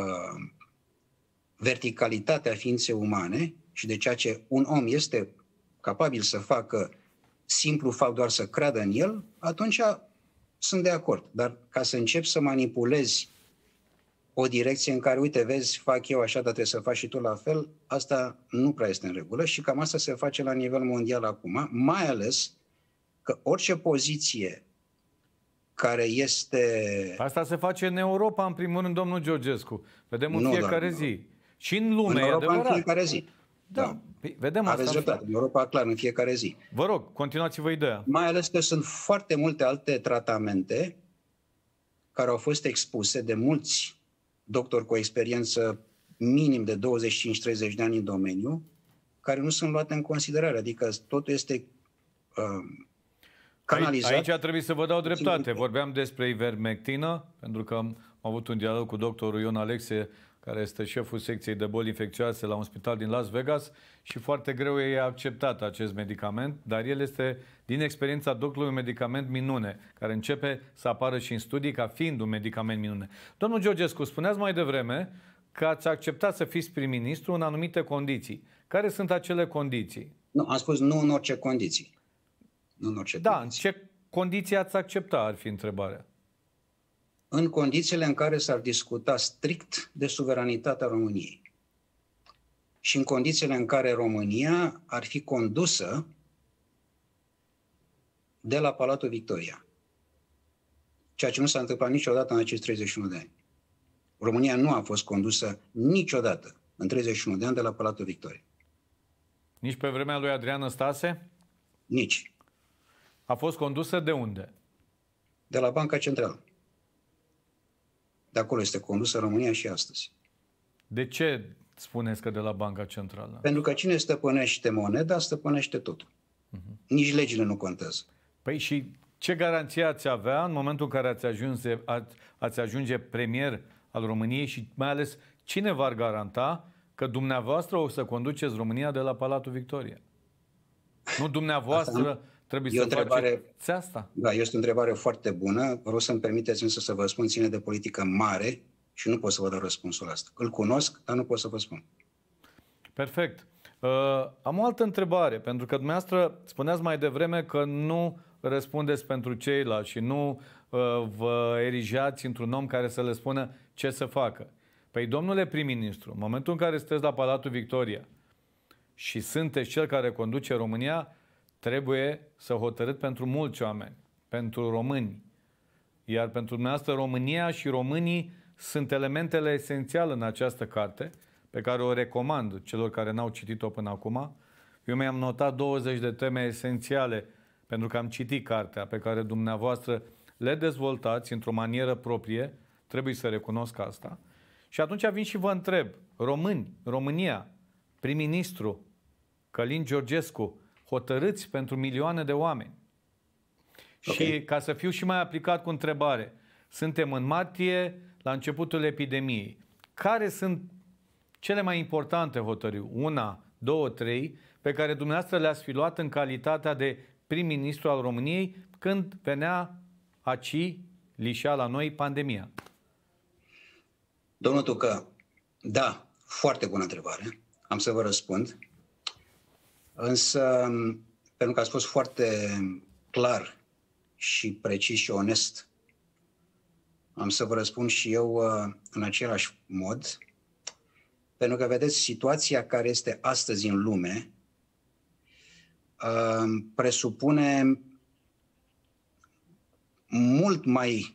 verticalitatea ființei umane și de ceea ce un om este capabil să facă simplu fapt doar să creadă în el, atunci sunt de acord. Dar ca să începi să manipulezi o direcție în care, uite, vezi, fac eu așa, dar trebuie să faci și tu la fel, asta nu prea este în regulă și cam asta se face la nivel mondial acum, mai ales că orice poziție care este... Asta se face în Europa, în primul rând, domnul Georgescu. Vedem în fiecare zi. Și în lume, în Europa, în fiecare zi. Da. Vedem asta. Aveți dreptate. În Europa, clar, în fiecare zi. Vă rog, continuați-vă ideea. Mai ales că sunt foarte multe alte tratamente care au fost expuse de mulți doctori cu o experiență minim de 25-30 de ani în domeniu, care nu sunt luate în considerare. Adică totul este canalizat. Aici trebuie să vă dau dreptate. Vorbeam despre ivermectină, pentru că am avut un dialog cu doctorul Ion Alexe, care este șeful secției de boli infecțioase la un spital din Las Vegas și foarte greu e acceptat acest medicament, dar el este, din experiența doctorului, un medicament minune, care începe să apară și în studii ca fiind un medicament minune. Domnul Georgescu, spuneați mai devreme că ați acceptat să fiți prim-ministru în anumite condiții. Care sunt acele condiții? Nu, am spus nu în orice condiții. Nu în orice condiții. În ce condiții ați accepta, ar fi întrebarea. În condițiile în care s-ar discuta strict de suveranitatea României și în condițiile în care România ar fi condusă de la Palatul Victoria. Ceea ce nu s-a întâmplat niciodată în acești 31 de ani. România nu a fost condusă niciodată în 31 de ani de la Palatul Victoria. Nici pe vremea lui Adrian Năstase? Nici. A fost condusă de unde? De la Banca Centrală. De acolo este condusă România și astăzi. De ce spuneți că de la Banca Centrală? Pentru că cine stăpânește moneda, stăpânește totul. Nici legile nu contează. Păi și ce garanție ați avea în momentul în care ați ajunge premier al României și mai ales cine v-ar garanta că dumneavoastră o să conduceți România de la Palatul Victoria? Nu dumneavoastră trebuie să faceți asta? Da, este o întrebare foarte bună. Vă rog să-mi permiteți însă să vă spun, ține de politică mare și nu pot să vă dau răspunsul ăsta. Îl cunosc, dar nu pot să vă spun. Perfect. Am o altă întrebare, pentru că dumneavoastră spuneați mai devreme că nu răspundeți pentru ceilalți și nu vă erijați într-un om care să le spună ce să facă. Păi, domnule prim-ministru, în momentul în care sunteți la Palatul Victoria și sunteți cel care conduce România, trebuie să hotărâți pentru mulți oameni, pentru români. Iar pentru dumneavoastră România și românii sunt elementele esențiale în această carte, pe care o recomand celor care n-au citit-o până acum. Eu mi-am notat 20 de teme esențiale, pentru că am citit cartea pe care dumneavoastră le dezvoltați într-o manieră proprie, trebuie să recunosc asta. Și atunci vin și vă întreb, români, România, prim-ministru Călin Georgescu, hotărâți pentru milioane de oameni. Okay. Și ca să fiu și mai aplicat cu întrebare, suntem în martie, la începutul epidemiei. Care sunt cele mai importante hotărâri, 1, 2, 3, pe care dumneavoastră le-ați fi luat în calitatea de prim-ministru al României când venea aci, lișea la noi pandemia? Domnul Tucă, da, foarte bună întrebare. Am să vă răspund. Însă, pentru că ați fost foarte clar și precis și onest, am să vă răspund și eu în același mod. Pentru că, vedeți, situația care este astăzi în lume presupune mult mai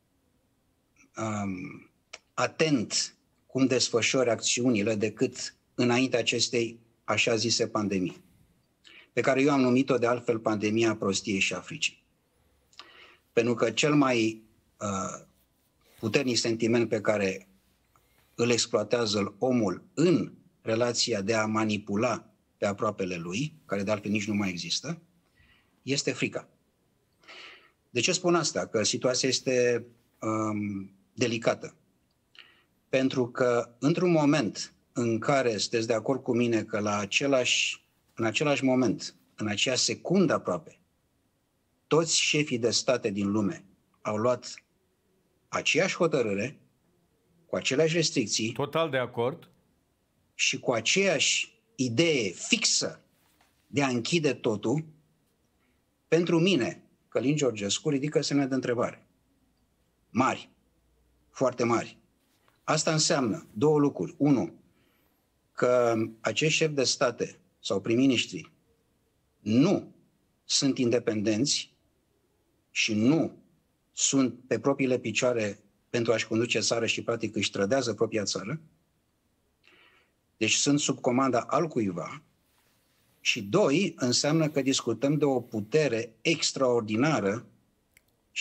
atent cum desfășori acțiunile decât înainte acestei așa zise pandemii, pe care eu am numit-o de altfel pandemia prostiei și Africii. Pentru că cel mai puternic sentiment pe care îl exploatează omul în relația de a manipula pe aproapele lui, care de altfel nici nu mai există, este frica. De ce spun asta? Că situația este delicată. Pentru că într-un moment în care sunteți de acord cu mine că în același moment, în aceea secundă aproape, toți șefii de state din lume au luat aceeași hotărâre, cu aceleași restricții. Total de acord. Și cu aceeași idee fixă de a închide totul, pentru mine, Călin Georgescu ridică semne de întrebare. Mari. Foarte mari. Asta înseamnă două lucruri. Unu, că acești șefi de state sau prim-ministri nu sunt independenți și nu sunt pe propriile picioare pentru a-și conduce țară și practic își trădează propria țară. Deci sunt sub comanda altcuiva. Și doi, înseamnă că discutăm de o putere extraordinară și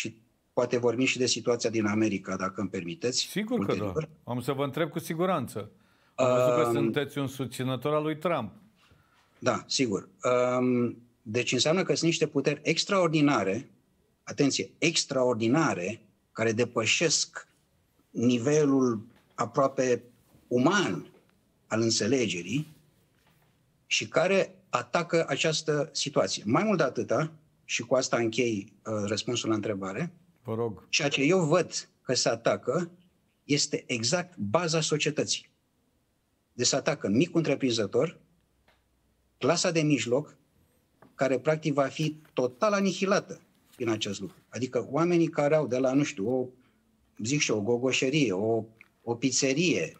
poate vorbim și de situația din America, dacă îmi permiteți. Sigur ulterior. că da. Am să vă întreb cu siguranță. Am văzut că sunteți un susținător al lui Trump. Da, sigur. Deci înseamnă că sunt niște puteri extraordinare, atenție, extraordinare, care depășesc nivelul aproape uman al înțelegerii și care atacă această situație. Mai mult de atâta, și cu asta închei răspunsul la întrebare, Vă rog. ceea ce eu văd că se atacă este exact baza societății. Deci se atacă micul întreprinzător, clasa de mijloc, care practic va fi total anihilată prin acest lucru. Adică oamenii care au de la, nu știu, o gogoșerie, o pizzerie,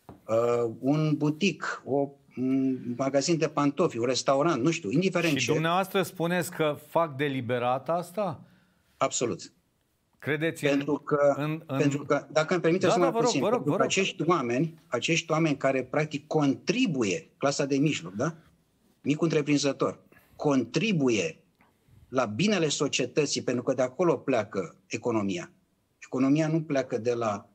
un butic, un magazin de pantofi, un restaurant, nu știu, indiferent ce. Și dumneavoastră spuneți că fac deliberat asta? Absolut. Credeți pentru că, dacă îmi permiteți să mai puțin, pentru că acești oameni care practic contribuie, clasa de mijloc, da? Micul întreprinzător, contribuie la binele societății, pentru că de acolo pleacă economia. Economia nu pleacă de la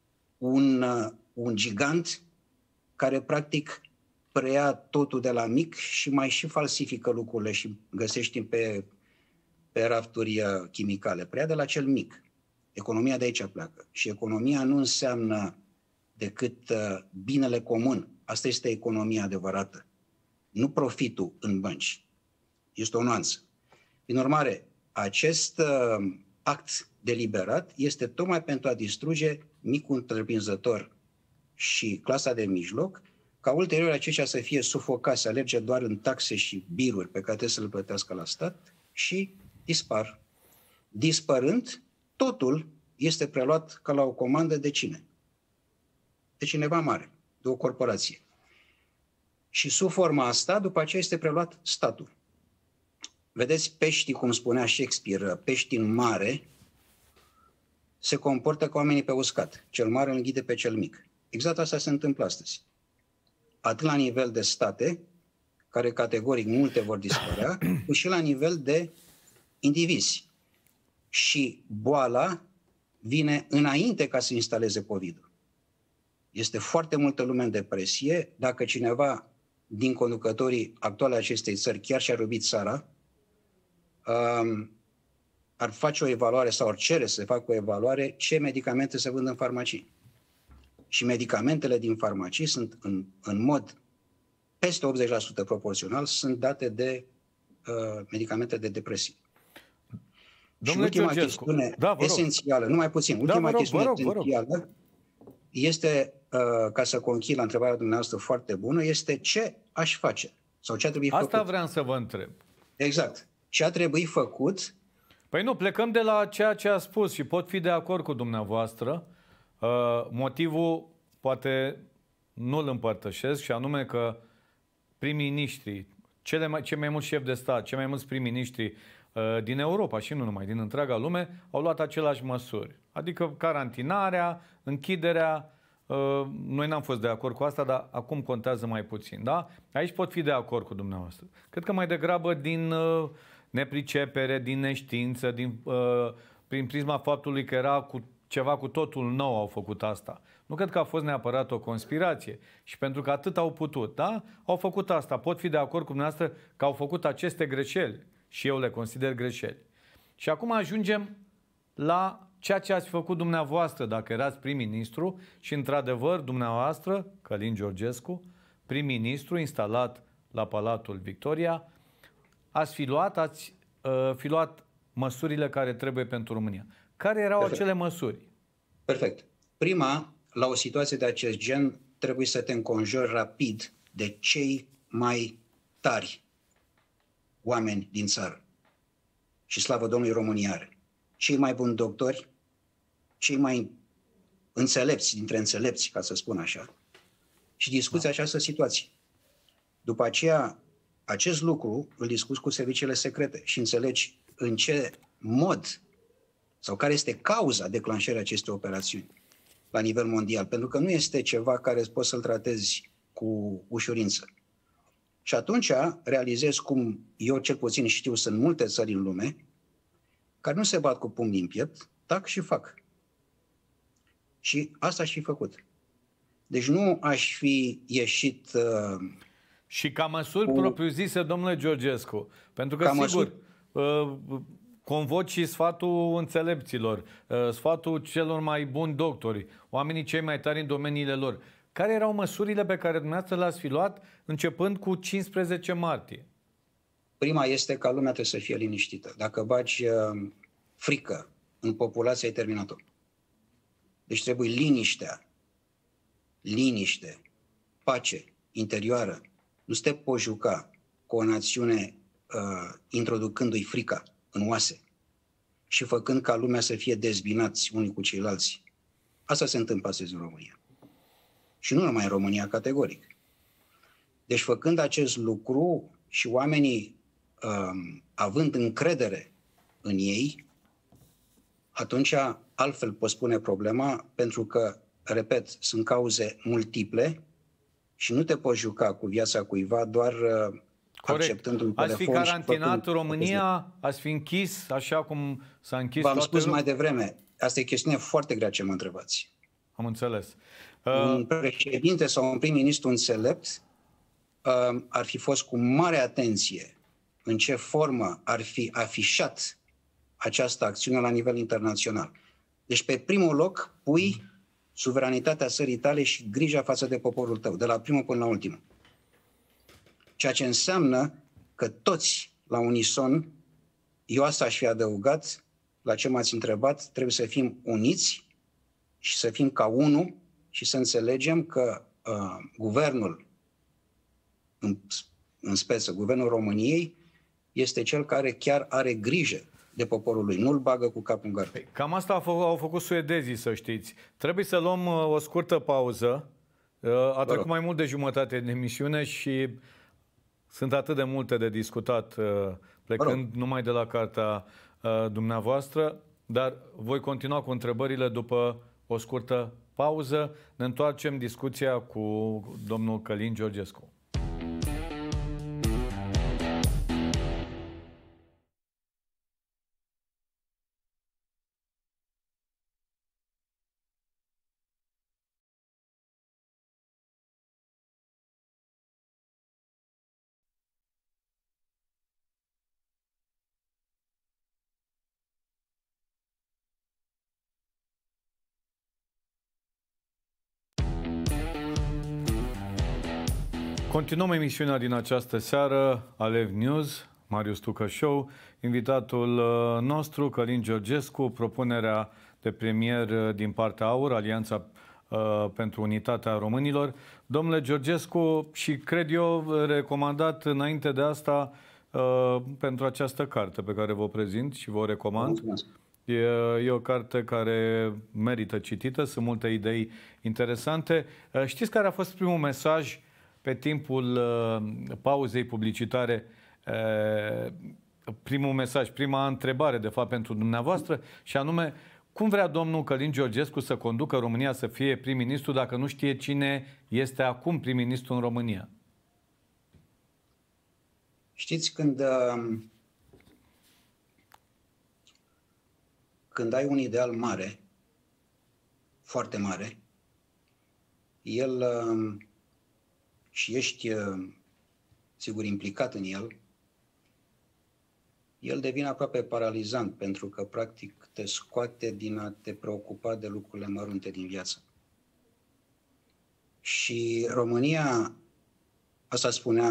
un gigant care practic preia totul de la mic și mai și falsifică lucrurile și găsești pe rafturi chimicale. Preia de la cel mic. Economia de aici pleacă. Și economia nu înseamnă decât binele comun. Asta este economia adevărată. Nu profitul în bănci. Este o nuanță. Prin urmare, acest act deliberat este tocmai pentru a distruge micul întreprinzător și clasa de mijloc, ca ulterior aceștia să fie sufocați, să alerge doar în taxe și biruri pe care trebuie să le plătească la stat și dispar. Dispărând, totul este preluat ca la o comandă de cine? De cineva mare, de o corporație. Și sub forma asta, după aceea este preluat statul. Vedeți, peștii, cum spunea Shakespeare, peștii în mare se comportă ca oamenii pe uscat. Cel mare îl înghide pe cel mic. Exact asta se întâmplă astăzi. Atât la nivel de state, care categoric multe vor dispărea, cât și la nivel de indivizi. Și boala vine înainte ca să instaleze COVID-ul. Este foarte multă lume în depresie. Dacă cineva din conducătorii actuale acestei țări chiar și-ar iubi țara, ar face o evaluare sau ar cere să facă o evaluare ce medicamente se vând în farmacii. Și medicamentele din farmacii sunt în mod peste 80% proporțional sunt date de medicamente de depresie. Domnule și ultima Georgescu, chestiune esențială, numai puțin, ultima chestiune esențială este, ca să conchid la întrebarea dumneavoastră foarte bună, este ce aș face sau ce ar trebui făcut. Asta vreau să vă întreb. Exact. Ce ar trebui făcut? Păi nu, plecăm de la ceea ce a spus și pot fi de acord cu dumneavoastră. Motivul poate nu-l împărtășesc și anume că prim-ministrii, cei mai mulți șefi de stat, cei mai mulți prim-ministri din Europa și nu numai, din întreaga lume, au luat aceleași măsuri. Adică carantinarea, închiderea, noi n-am fost de acord cu asta, dar acum contează mai puțin. Da? Aici pot fi de acord cu dumneavoastră. Cred că mai degrabă din nepricepere, din neștiință, prin prisma faptului că era ceva cu totul nou au făcut asta. Nu cred că a fost neapărat o conspirație. Și pentru că atât au putut, da? Au făcut asta. Pot fi de acord cu dumneavoastră că au făcut aceste greșeli. Și eu le consider greșeli. Și acum ajungem la ceea ce ați făcut dumneavoastră dacă erați prim-ministru și într-adevăr dumneavoastră, Călin Georgescu, prim-ministru instalat la Palatul Victoria, ați fi luat măsurile care trebuie pentru România. Care erau acele măsuri? Perfect. Prima, la o situație de acest gen, trebuie să te înconjori rapid de cei mai tari oameni din țară. Și slavă Domnului, România are. Cei mai buni doctori, cei mai înțelepți dintre înțelepți, ca să spun așa, și discuți această situație. După aceea, acest lucru îl discuți cu serviciile secrete și înțelegi în ce mod sau care este cauza declanșării acestei operațiuni la nivel mondial. Pentru că nu este ceva care poți să-l tratezi cu ușurință. Și atunci realizez cum eu cel puțin știu, sunt multe țări în lume care nu se bat cu pumnii în piept, tac și fac. Și asta aș fi făcut. Deci nu aș fi ieșit... Și ca măsuri propriu-zise, domnule Georgescu, pentru că, sigur, convoci și sfatul înțelepților, sfatul celor mai buni doctori, oamenii cei mai tari în domeniile lor. Care erau măsurile pe care dumneavoastră le-ați fi luat începând cu 15 martie? Prima este ca lumea trebuie să fie liniștită. Dacă bagi frică în populație, ai terminat-o. Deci trebuie liniște, pace interioară. Nu se poți juca cu o națiune introducându-i frica în oase și făcând ca lumea să fie dezbinați unii cu ceilalți. Asta se întâmplă astăzi în România. Și nu numai în România, categoric. Deci făcând acest lucru și oamenii având încredere în ei, atunci altfel poți pune problema, pentru că, repet, sunt cauze multiple și nu te poți juca cu viața cuiva doar acceptând un telefon. Ați fi carantinat România, ați fi închis așa cum s-a închis V-am toate spus mai devreme, asta e chestiune foarte grea ce mă întrebați. Am înțeles. Un președinte sau un prim-ministru înțelept ar fi fost cu mare atenție în ce formă ar fi afișat această acțiune la nivel internațional. Deci pe primul loc pui suveranitatea țării tale și grija față de poporul tău, de la primul până la ultimul. Ceea ce înseamnă că toți, la unison, eu asta aș fi adăugat la ce m-ați întrebat, trebuie să fim uniți și să fim ca unul și să înțelegem că guvernul, în speță, guvernul României, este cel care chiar are grijă de poporul lui. Nu-l bagă cu capul în gard. Cam asta au făcut suedezii, să știți. Trebuie să luăm o scurtă pauză. A trecut mai mult de jumătate de emisiune și sunt atât de multe de discutat, plecând numai de la cartea dumneavoastră, dar voi continua cu întrebările după o scurtă pauză. Ne întoarcem discuția cu domnul Călin Georgescu. Continuăm emisiunea din această seară, Alev News, Marius Tucă Show. Invitatul nostru, Călin Georgescu, propunerea de premier din partea AUR, Alianța pentru Unitatea Românilor. Domnule Georgescu, și cred eu recomandat înainte de asta pentru această carte pe care vă prezint și vă recomand. E o carte care merită citită, sunt multe idei interesante. Știți care a fost primul mesaj pe timpul pauzei publicitare, primul mesaj, prima întrebare, de fapt, pentru dumneavoastră, și anume, cum vrea domnul Călin Georgescu să conducă România să fie prim-ministru dacă nu știe cine este acum prim-ministru în România? Știți, când ai un ideal mare, foarte mare, și ești, sigur, implicat în el devine aproape paralizant, pentru că, practic, te scoate din a te preocupa de lucrurile mărunte din viață. Și România, asta spunea,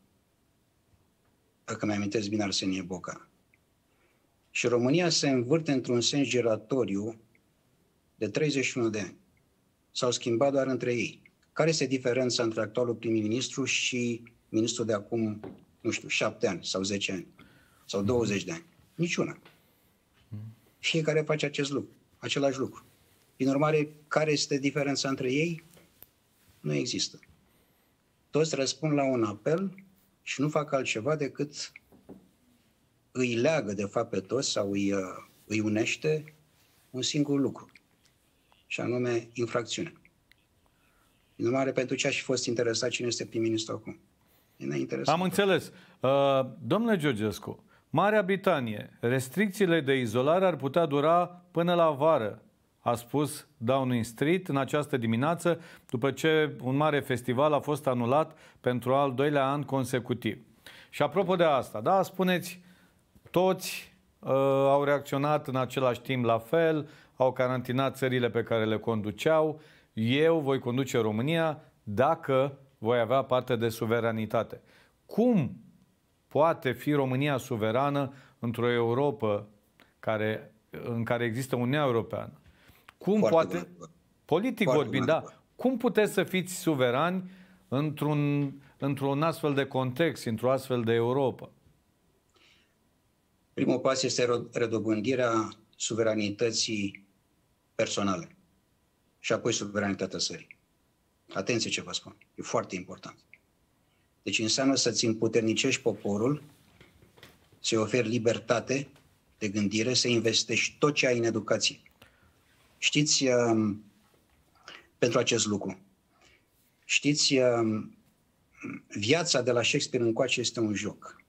dacă mi-amintesc bine, Arsenie Boca, și România se învârte într-un sens giratoriu de 31 de ani. S-au schimbat doar între ei. Care este diferența între actualul prim-ministru și ministrul de acum, nu știu, 7 ani sau 10 ani sau 20 de ani? Niciuna. Fiecare face același lucru. Prin urmare, care este diferența între ei? Nu există. Toți răspund la un apel și nu fac altceva decât îi leagă, de fapt, pe toți sau îi unește un singur lucru, și anume infracțiune. În urmare, pentru ce aș fi fost interesat cine este prim-ministru acum? Am înțeles. Domnule Georgescu, Marea Britanie, restricțiile de izolare ar putea dura până la vară, a spus Downing Street în această dimineață, după ce un mare festival a fost anulat pentru al doilea an consecutiv. Și apropo de asta, da, spuneți, toți au reacționat în același timp la fel, au carantinat țările pe care le conduceau. Eu voi conduce România dacă voi avea parte de suveranitate. Cum poate fi România suverană într-o Europă în care există Uniunea Europeană? Cum Foarte poate, bună. politic Foarte vorbind, bună. da, cum puteți să fiți suverani într-un astfel de context, într-o astfel de Europa? Primul pas este redobândirea suveranității personale și apoi suveranitatea țării. Atenție ce vă spun, e foarte important. Deci înseamnă să-ți împuternicești poporul, să-i oferi libertate de gândire, să investești tot ce ai în educație. Știți, pentru acest lucru, știți, viața de la Shakespeare încoace este un joc.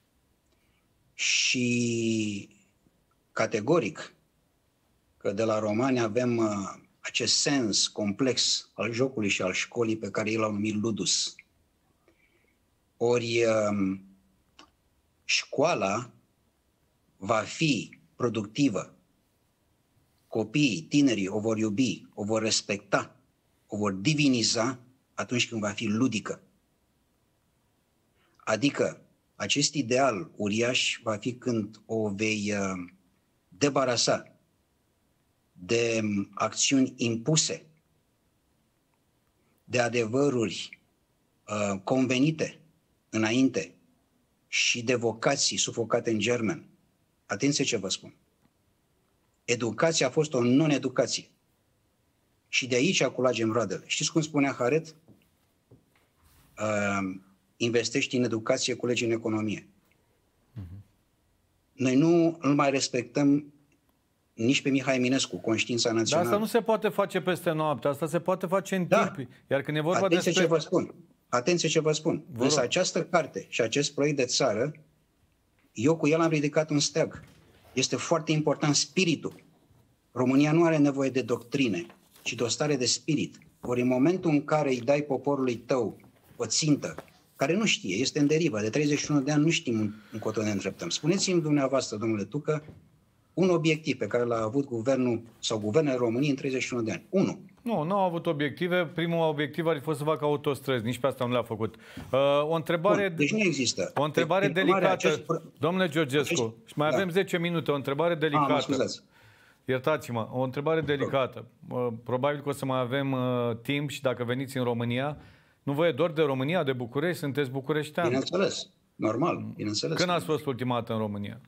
Și categoric că de la romani avem acest sens complex al jocului și al școlii pe care ei l-au numit ludus. Ori școala va fi productivă. Copiii, tinerii o vor iubi, o vor respecta, o vor diviniza atunci când va fi ludică. Adică acest ideal uriaș va fi când o vei debarasa de acțiuni impuse, de adevăruri convenite înainte și de vocații sufocate în germen. Atenție ce vă spun. Educația a fost o non-educație. Și de aici culagem roadele. Știți cum spunea Haret? Investești în educație, culegi în economie. Noi nu îl mai respectăm nici pe Mihai Eminescu, conștiința națională. Dar asta nu se poate face peste noapte, asta se poate face în timp. Iar când e vorba Atenție despre... ce vă spun. Atenție ce vă spun. Însă această carte și acest proiect de țară, eu cu el am ridicat un steag. Este foarte important spiritul. România nu are nevoie de doctrine, ci de o stare de spirit. Ori în momentul în care îi dai poporului tău o țintă, care nu știe, este în derivă, de 31 de ani nu știm încotro ne îndreptăm. Spuneți-mi dumneavoastră, domnule Tucă, un obiectiv pe care l-a avut guvernul sau guvernele României în 31 de ani. Unu. Nu au avut obiective. Primul obiectiv ar fi fost să facă autostrăzi. Nici pe asta nu le-a făcut. O întrebare... Bun, deci nu există. O întrebare delicată. Domnule Georgescu, și mai avem 10 minute. O întrebare delicată. Iertați-mă. O întrebare delicată. Probabil că o să mai avem timp și dacă veniți în România. Nu vă e dor de România, de București? Sunteți bucureștean. Bineînțeles. Normal. Bineînțeles. Când ați fost ultima dată în România?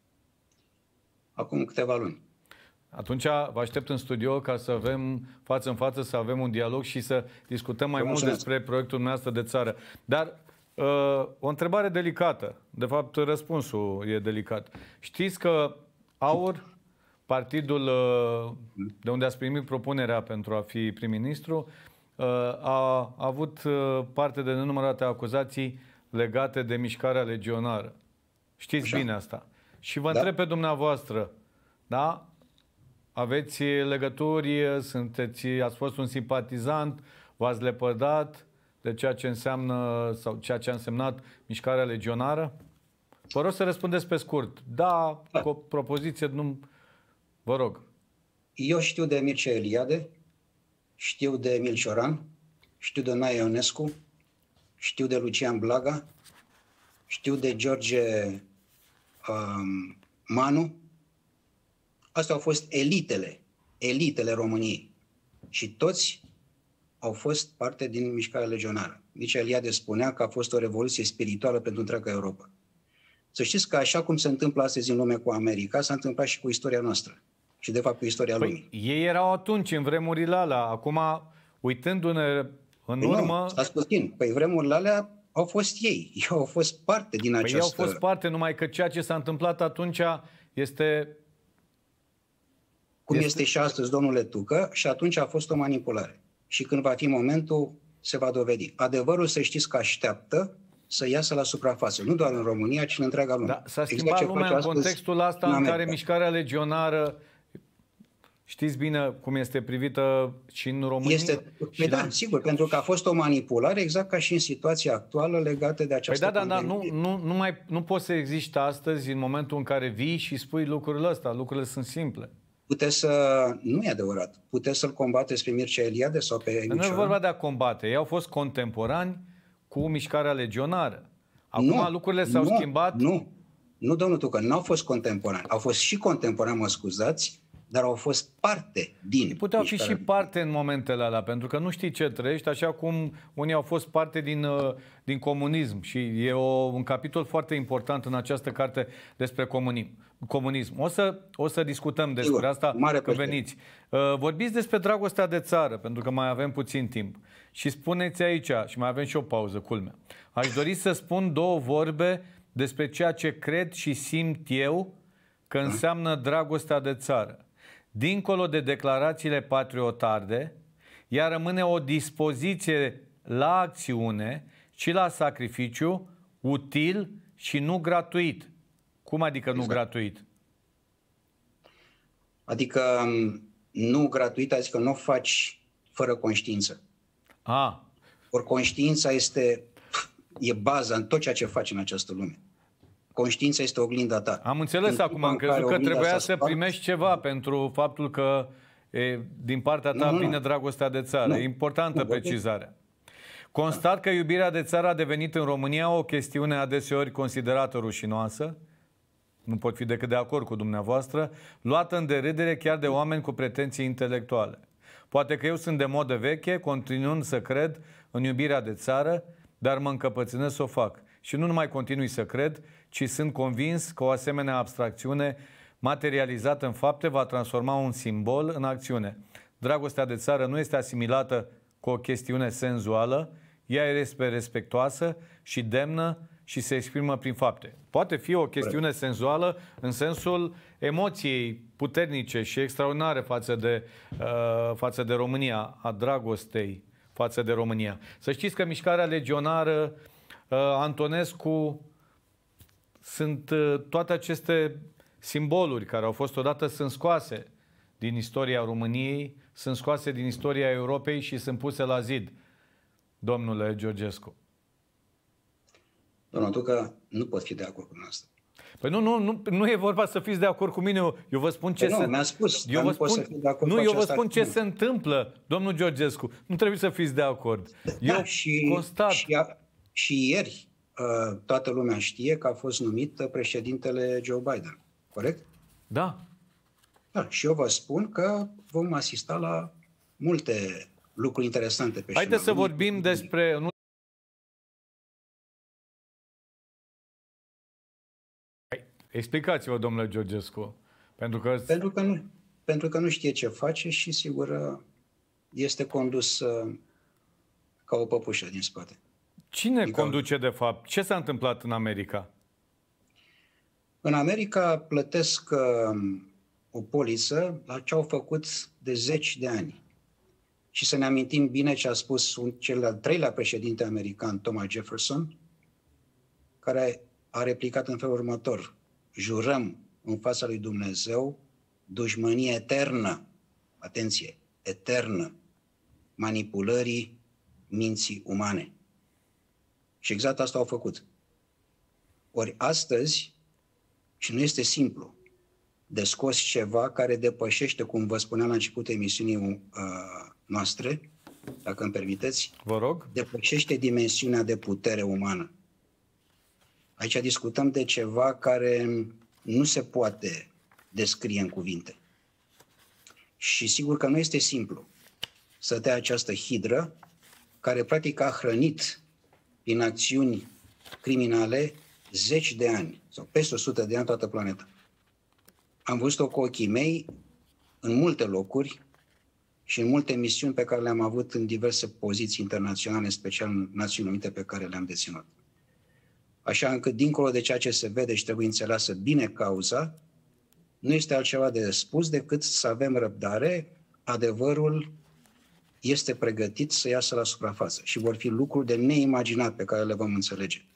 Acum câteva luni. Atunci vă aștept în studio ca să avem față în față, să avem un dialog și să discutăm mai mult despre proiectul dumneavoastră de țară. Dar o întrebare delicată. De fapt, răspunsul e delicat. Știți că AUR, partidul de unde ați primit propunerea pentru a fi prim-ministru, a avut parte de nenumărate acuzații legate de mișcarea legionară. Știți așa bine asta. Și vă întreb pe dumneavoastră, da? Aveți legături, ați fost un simpatizant, v-ați lepădat de ceea ce înseamnă sau ceea ce a însemnat mișcarea legionară? Vă rog să răspundeți pe scurt. Da, cu o propoziție, nu... Vă rog. Eu știu de Mircea Eliade, știu de Emil Cioran, știu de Nae Ionescu, știu de Lucian Blaga, știu de George Manu. Astea au fost elitele României. Și toți au fost parte din mișcarea legionară. Mircea Eliade spunea că a fost o revoluție spirituală pentru întreaga Europa. Să știți că așa cum se întâmplă astăzi în lume cu America, s-a întâmplat și cu istoria noastră. Și de fapt cu istoria lumii. Ei erau atunci, în vremurile alea. Acum, uitându-ne în urmă... Stați puțin. Păi vremurile alea au fost ei. Ei au fost parte din această... Ei au fost parte, numai că ceea ce s-a întâmplat atunci este... Cum este și astăzi, domnule Tucă, și atunci a fost o manipulare. Și când va fi momentul, se va dovedi. Adevărul, să știți că așteaptă să iasă la suprafață, nu doar în România, ci în întreaga lume. Da, s-a schimbat lumea în contextul ăsta în care mișcarea legionară, știți bine cum este privită și în România? Da, sigur, pentru că a fost o manipulare exact ca și în situația actuală legată de această pandemie. Nu poți să existe astăzi în momentul în care vii și spui lucrurile astea. Lucrurile sunt simple. Nu e adevărat. Puteți să-l combateți pe Mircea Eliade sau pe Micioara? Nu e vorba de a combate. Ei au fost contemporani cu mișcarea legionară. Acum lucrurile s-au schimbat. Nu, domnul Tucă, n-au fost contemporani. Au fost și contemporani, mă scuzați, dar au fost parte din... Puteau fi și parte în momentele alea, pentru că nu știi ce trăiești, așa cum unii au fost parte din comunism. Și e un capitol foarte important în această carte despre comunism. O să discutăm despre asta când veniți. Vorbiți despre dragostea de țară, pentru că mai avem puțin timp. Și spuneți aici, și mai avem și o pauză, culmea. Aș dori să spun 2 vorbe despre ceea ce cred și simt eu că înseamnă dragostea de țară. Dincolo de declarațiile patriotarde, ea rămâne o dispoziție la acțiune și la sacrificiu util și nu gratuit. Cum adică nu gratuit? Adică nu gratuit, adică nu o faci fără conștiință. Ori conștiința e baza în tot ceea ce faci în această lume. Conștiința este oglinda ta. Am înțeles acum, am crezut că trebuia să primești ceva pentru faptul că din partea ta vine dragostea de țară. E importantă precizarea. Constat că iubirea de țară a devenit în România o chestiune adeseori considerată rușinoasă, nu pot fi decât de acord cu dumneavoastră, luată în derâdere chiar de oameni cu pretenții intelectuale. Poate că eu sunt de modă veche, continuând să cred în iubirea de țară, dar mă încăpățânesc să o fac. Și nu numai continui să cred, ci sunt convins că o asemenea abstracțiune materializată în fapte va transforma un simbol în acțiune. Dragostea de țară nu este asimilată cu o chestiune senzuală, ea este respectoasă și demnă și se exprimă prin fapte. Poate fi o chestiune senzuală în sensul emoției puternice și extraordinare față de România, a dragostei față de România. Să știți că mișcarea legionară, Antonescu, sunt toate aceste simboluri care au fost odată, sunt scoase din istoria României, sunt scoase din istoria Europei și sunt puse la zid, domnule Georgescu. Domnul Tucă, nu pot fi de acord cu asta. Păi nu e vorba să fiți de acord cu mine, eu vă spun ce ce se întâmplă, domnul Georgescu. Nu trebuie să fiți de acord. Eu constat. Și ieri toată lumea știe că a fost numit președintele Joe Biden, corect? Da. Și eu vă spun că vom asista la multe lucruri interesante pe Haideți să vorbim despre... Explicați-vă, domnule Georgescu. Pentru că nu știe ce face și, sigur, este condus ca o păpușă din spate. Cine conduce, de fapt? Ce s-a întâmplat în America? În America plătesc o poliță la ce au făcut de 10 de ani. Și să ne amintim bine ce a spus cel al 3-lea președinte american, Thomas Jefferson, care a replicat în felul următor: jurăm în fața lui Dumnezeu dușmănie eternă, atenție, eternă, manipulării minții umane. Și exact asta au făcut. Ori astăzi, și nu este simplu, de scos ceva care depășește, cum vă spuneam la începutul emisiunii noastre, dacă îmi permiteți, vă rog, depășește dimensiunea de putere umană. Aici discutăm de ceva care nu se poate descrie în cuvinte. Și sigur că nu este simplu să dea această hidră care practic a hrănit prin acțiuni criminale 10 de ani sau peste 100 de ani toată planeta. Am văzut-o cu ochii mei în multe locuri și în multe misiuni pe care le-am avut în diverse poziții internaționale, în special în Națiunile Unite pe care le-am deținut. Așa încât, dincolo de ceea ce se vede și trebuie înțeleasă bine cauza, nu este altceva de spus decât să avem răbdare, adevărul este pregătit să iasă la suprafață și vor fi lucruri de neimaginat pe care le vom înțelege.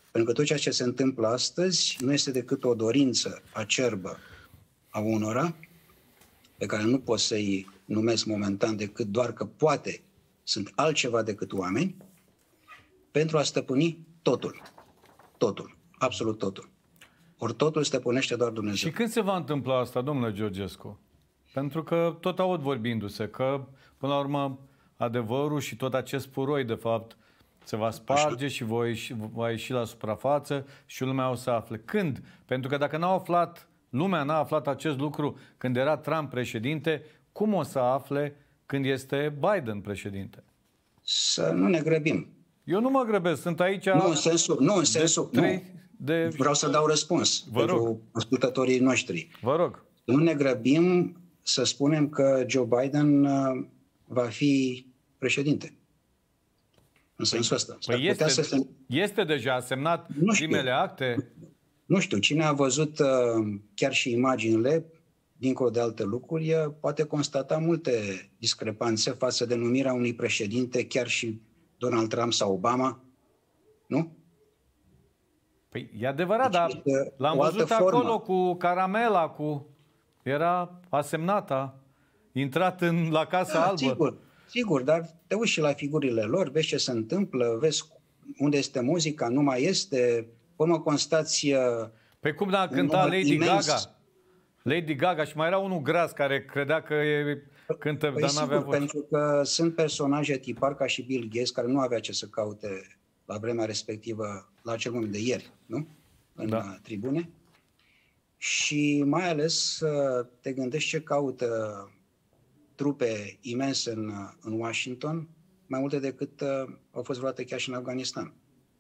Pentru că tot ceea ce se întâmplă astăzi nu este decât o dorință acerbă a unora, pe care nu pot să-i numesc momentan decât doar că poate sunt altceva decât oameni, pentru a stăpâni totul. Totul. Absolut totul. Ori totul stăpânește doar Dumnezeu. Și când se va întâmpla asta, domnule Georgescu? Pentru că tot aud vorbindu-se că, până la urmă, adevărul și tot acest puroi, de fapt, se va sparge și va ieși la suprafață și lumea o să afle. Când? Pentru că dacă lumea n-a aflat acest lucru când era Trump președinte, cum o să afle când este Biden președinte? Să nu ne grăbim. Eu nu mă grăbesc, sunt aici... Nu în sensul... Vreau să dau răspuns pentru ascultătorii noștri. Vă rog. Nu ne grăbim să spunem că Joe Biden va fi președinte. În sensul ăsta. Este deja semnat primele acte? Nu știu. Cine a văzut chiar și imaginile, dincolo de alte lucruri, poate constata multe discrepanțe față de numirea unui președinte, chiar și Donald Trump sau Obama. Nu? Păi e adevărat, dar l-am văzut acolo cu caramela, era asemnat, a intrat la Casa Albă. Sigur, dar te uiți și la figurile lor, vezi ce se întâmplă, vezi unde este muzica, nu mai este, până constați... Păi cum a cântat Lady Gaga și mai era unul gras care credea că cântă, dar n-avea voce. Pentru că sunt personaje tipar ca și Bill Gates, care nu avea ce să caute la vremea respectivă, la acel moment de ieri, nu? În tribune. Și mai ales te gândești ce caută trupe imense în Washington, mai multe decât au fost vreodată chiar și în Afganistan.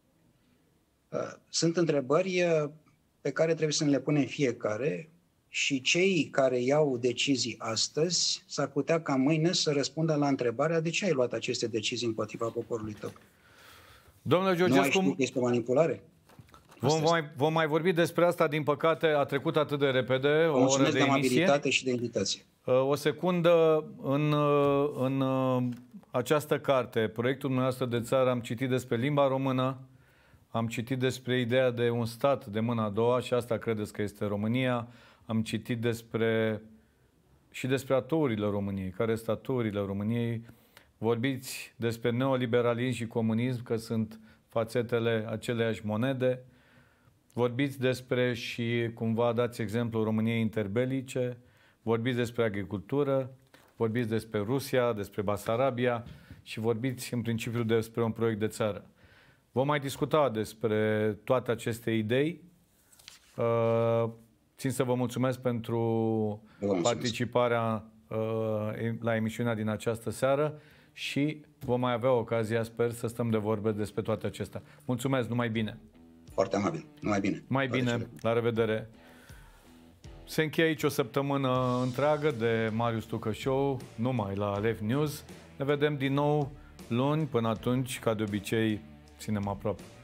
Sunt întrebări pe care trebuie să ne le punem fiecare și cei care iau decizii astăzi s-ar putea ca mâine să răspundă la întrebarea de ce ai luat aceste decizii împotriva poporului tău. Domnule Georgescu, nu ai știut că este o manipulare? Vom mai vorbi despre asta, din păcate a trecut atât de repede, o oră de amabilitate și de invitație. O secundă, în această carte, proiectul dumneavoastră de țară, am citit despre limba română, am citit despre ideea de un stat de mâna a doua și asta credeți că este România, am citit despre aturile României, care sunt aturile României, vorbiți despre neoliberalism și comunism, că sunt fațetele aceleiași monede, vorbiți despre și cumva dați exemplu României interbelice, vorbiți despre agricultură, vorbiți despre Rusia, despre Basarabia și vorbiți în principiu despre un proiect de țară. Vom mai discuta despre toate aceste idei. Țin să vă mulțumesc pentru participarea la emisiunea din această seară și vom mai avea ocazia, sper, să stăm de vorbe despre toate acestea. Mulțumesc, numai bine! Foarte amabil, numai bine! Mai bine, la revedere! Se încheie aici o săptămână întreagă de Marius Tucă Show, numai la Alef News. Ne vedem din nou luni, până atunci, ca de obicei, ținem aproape.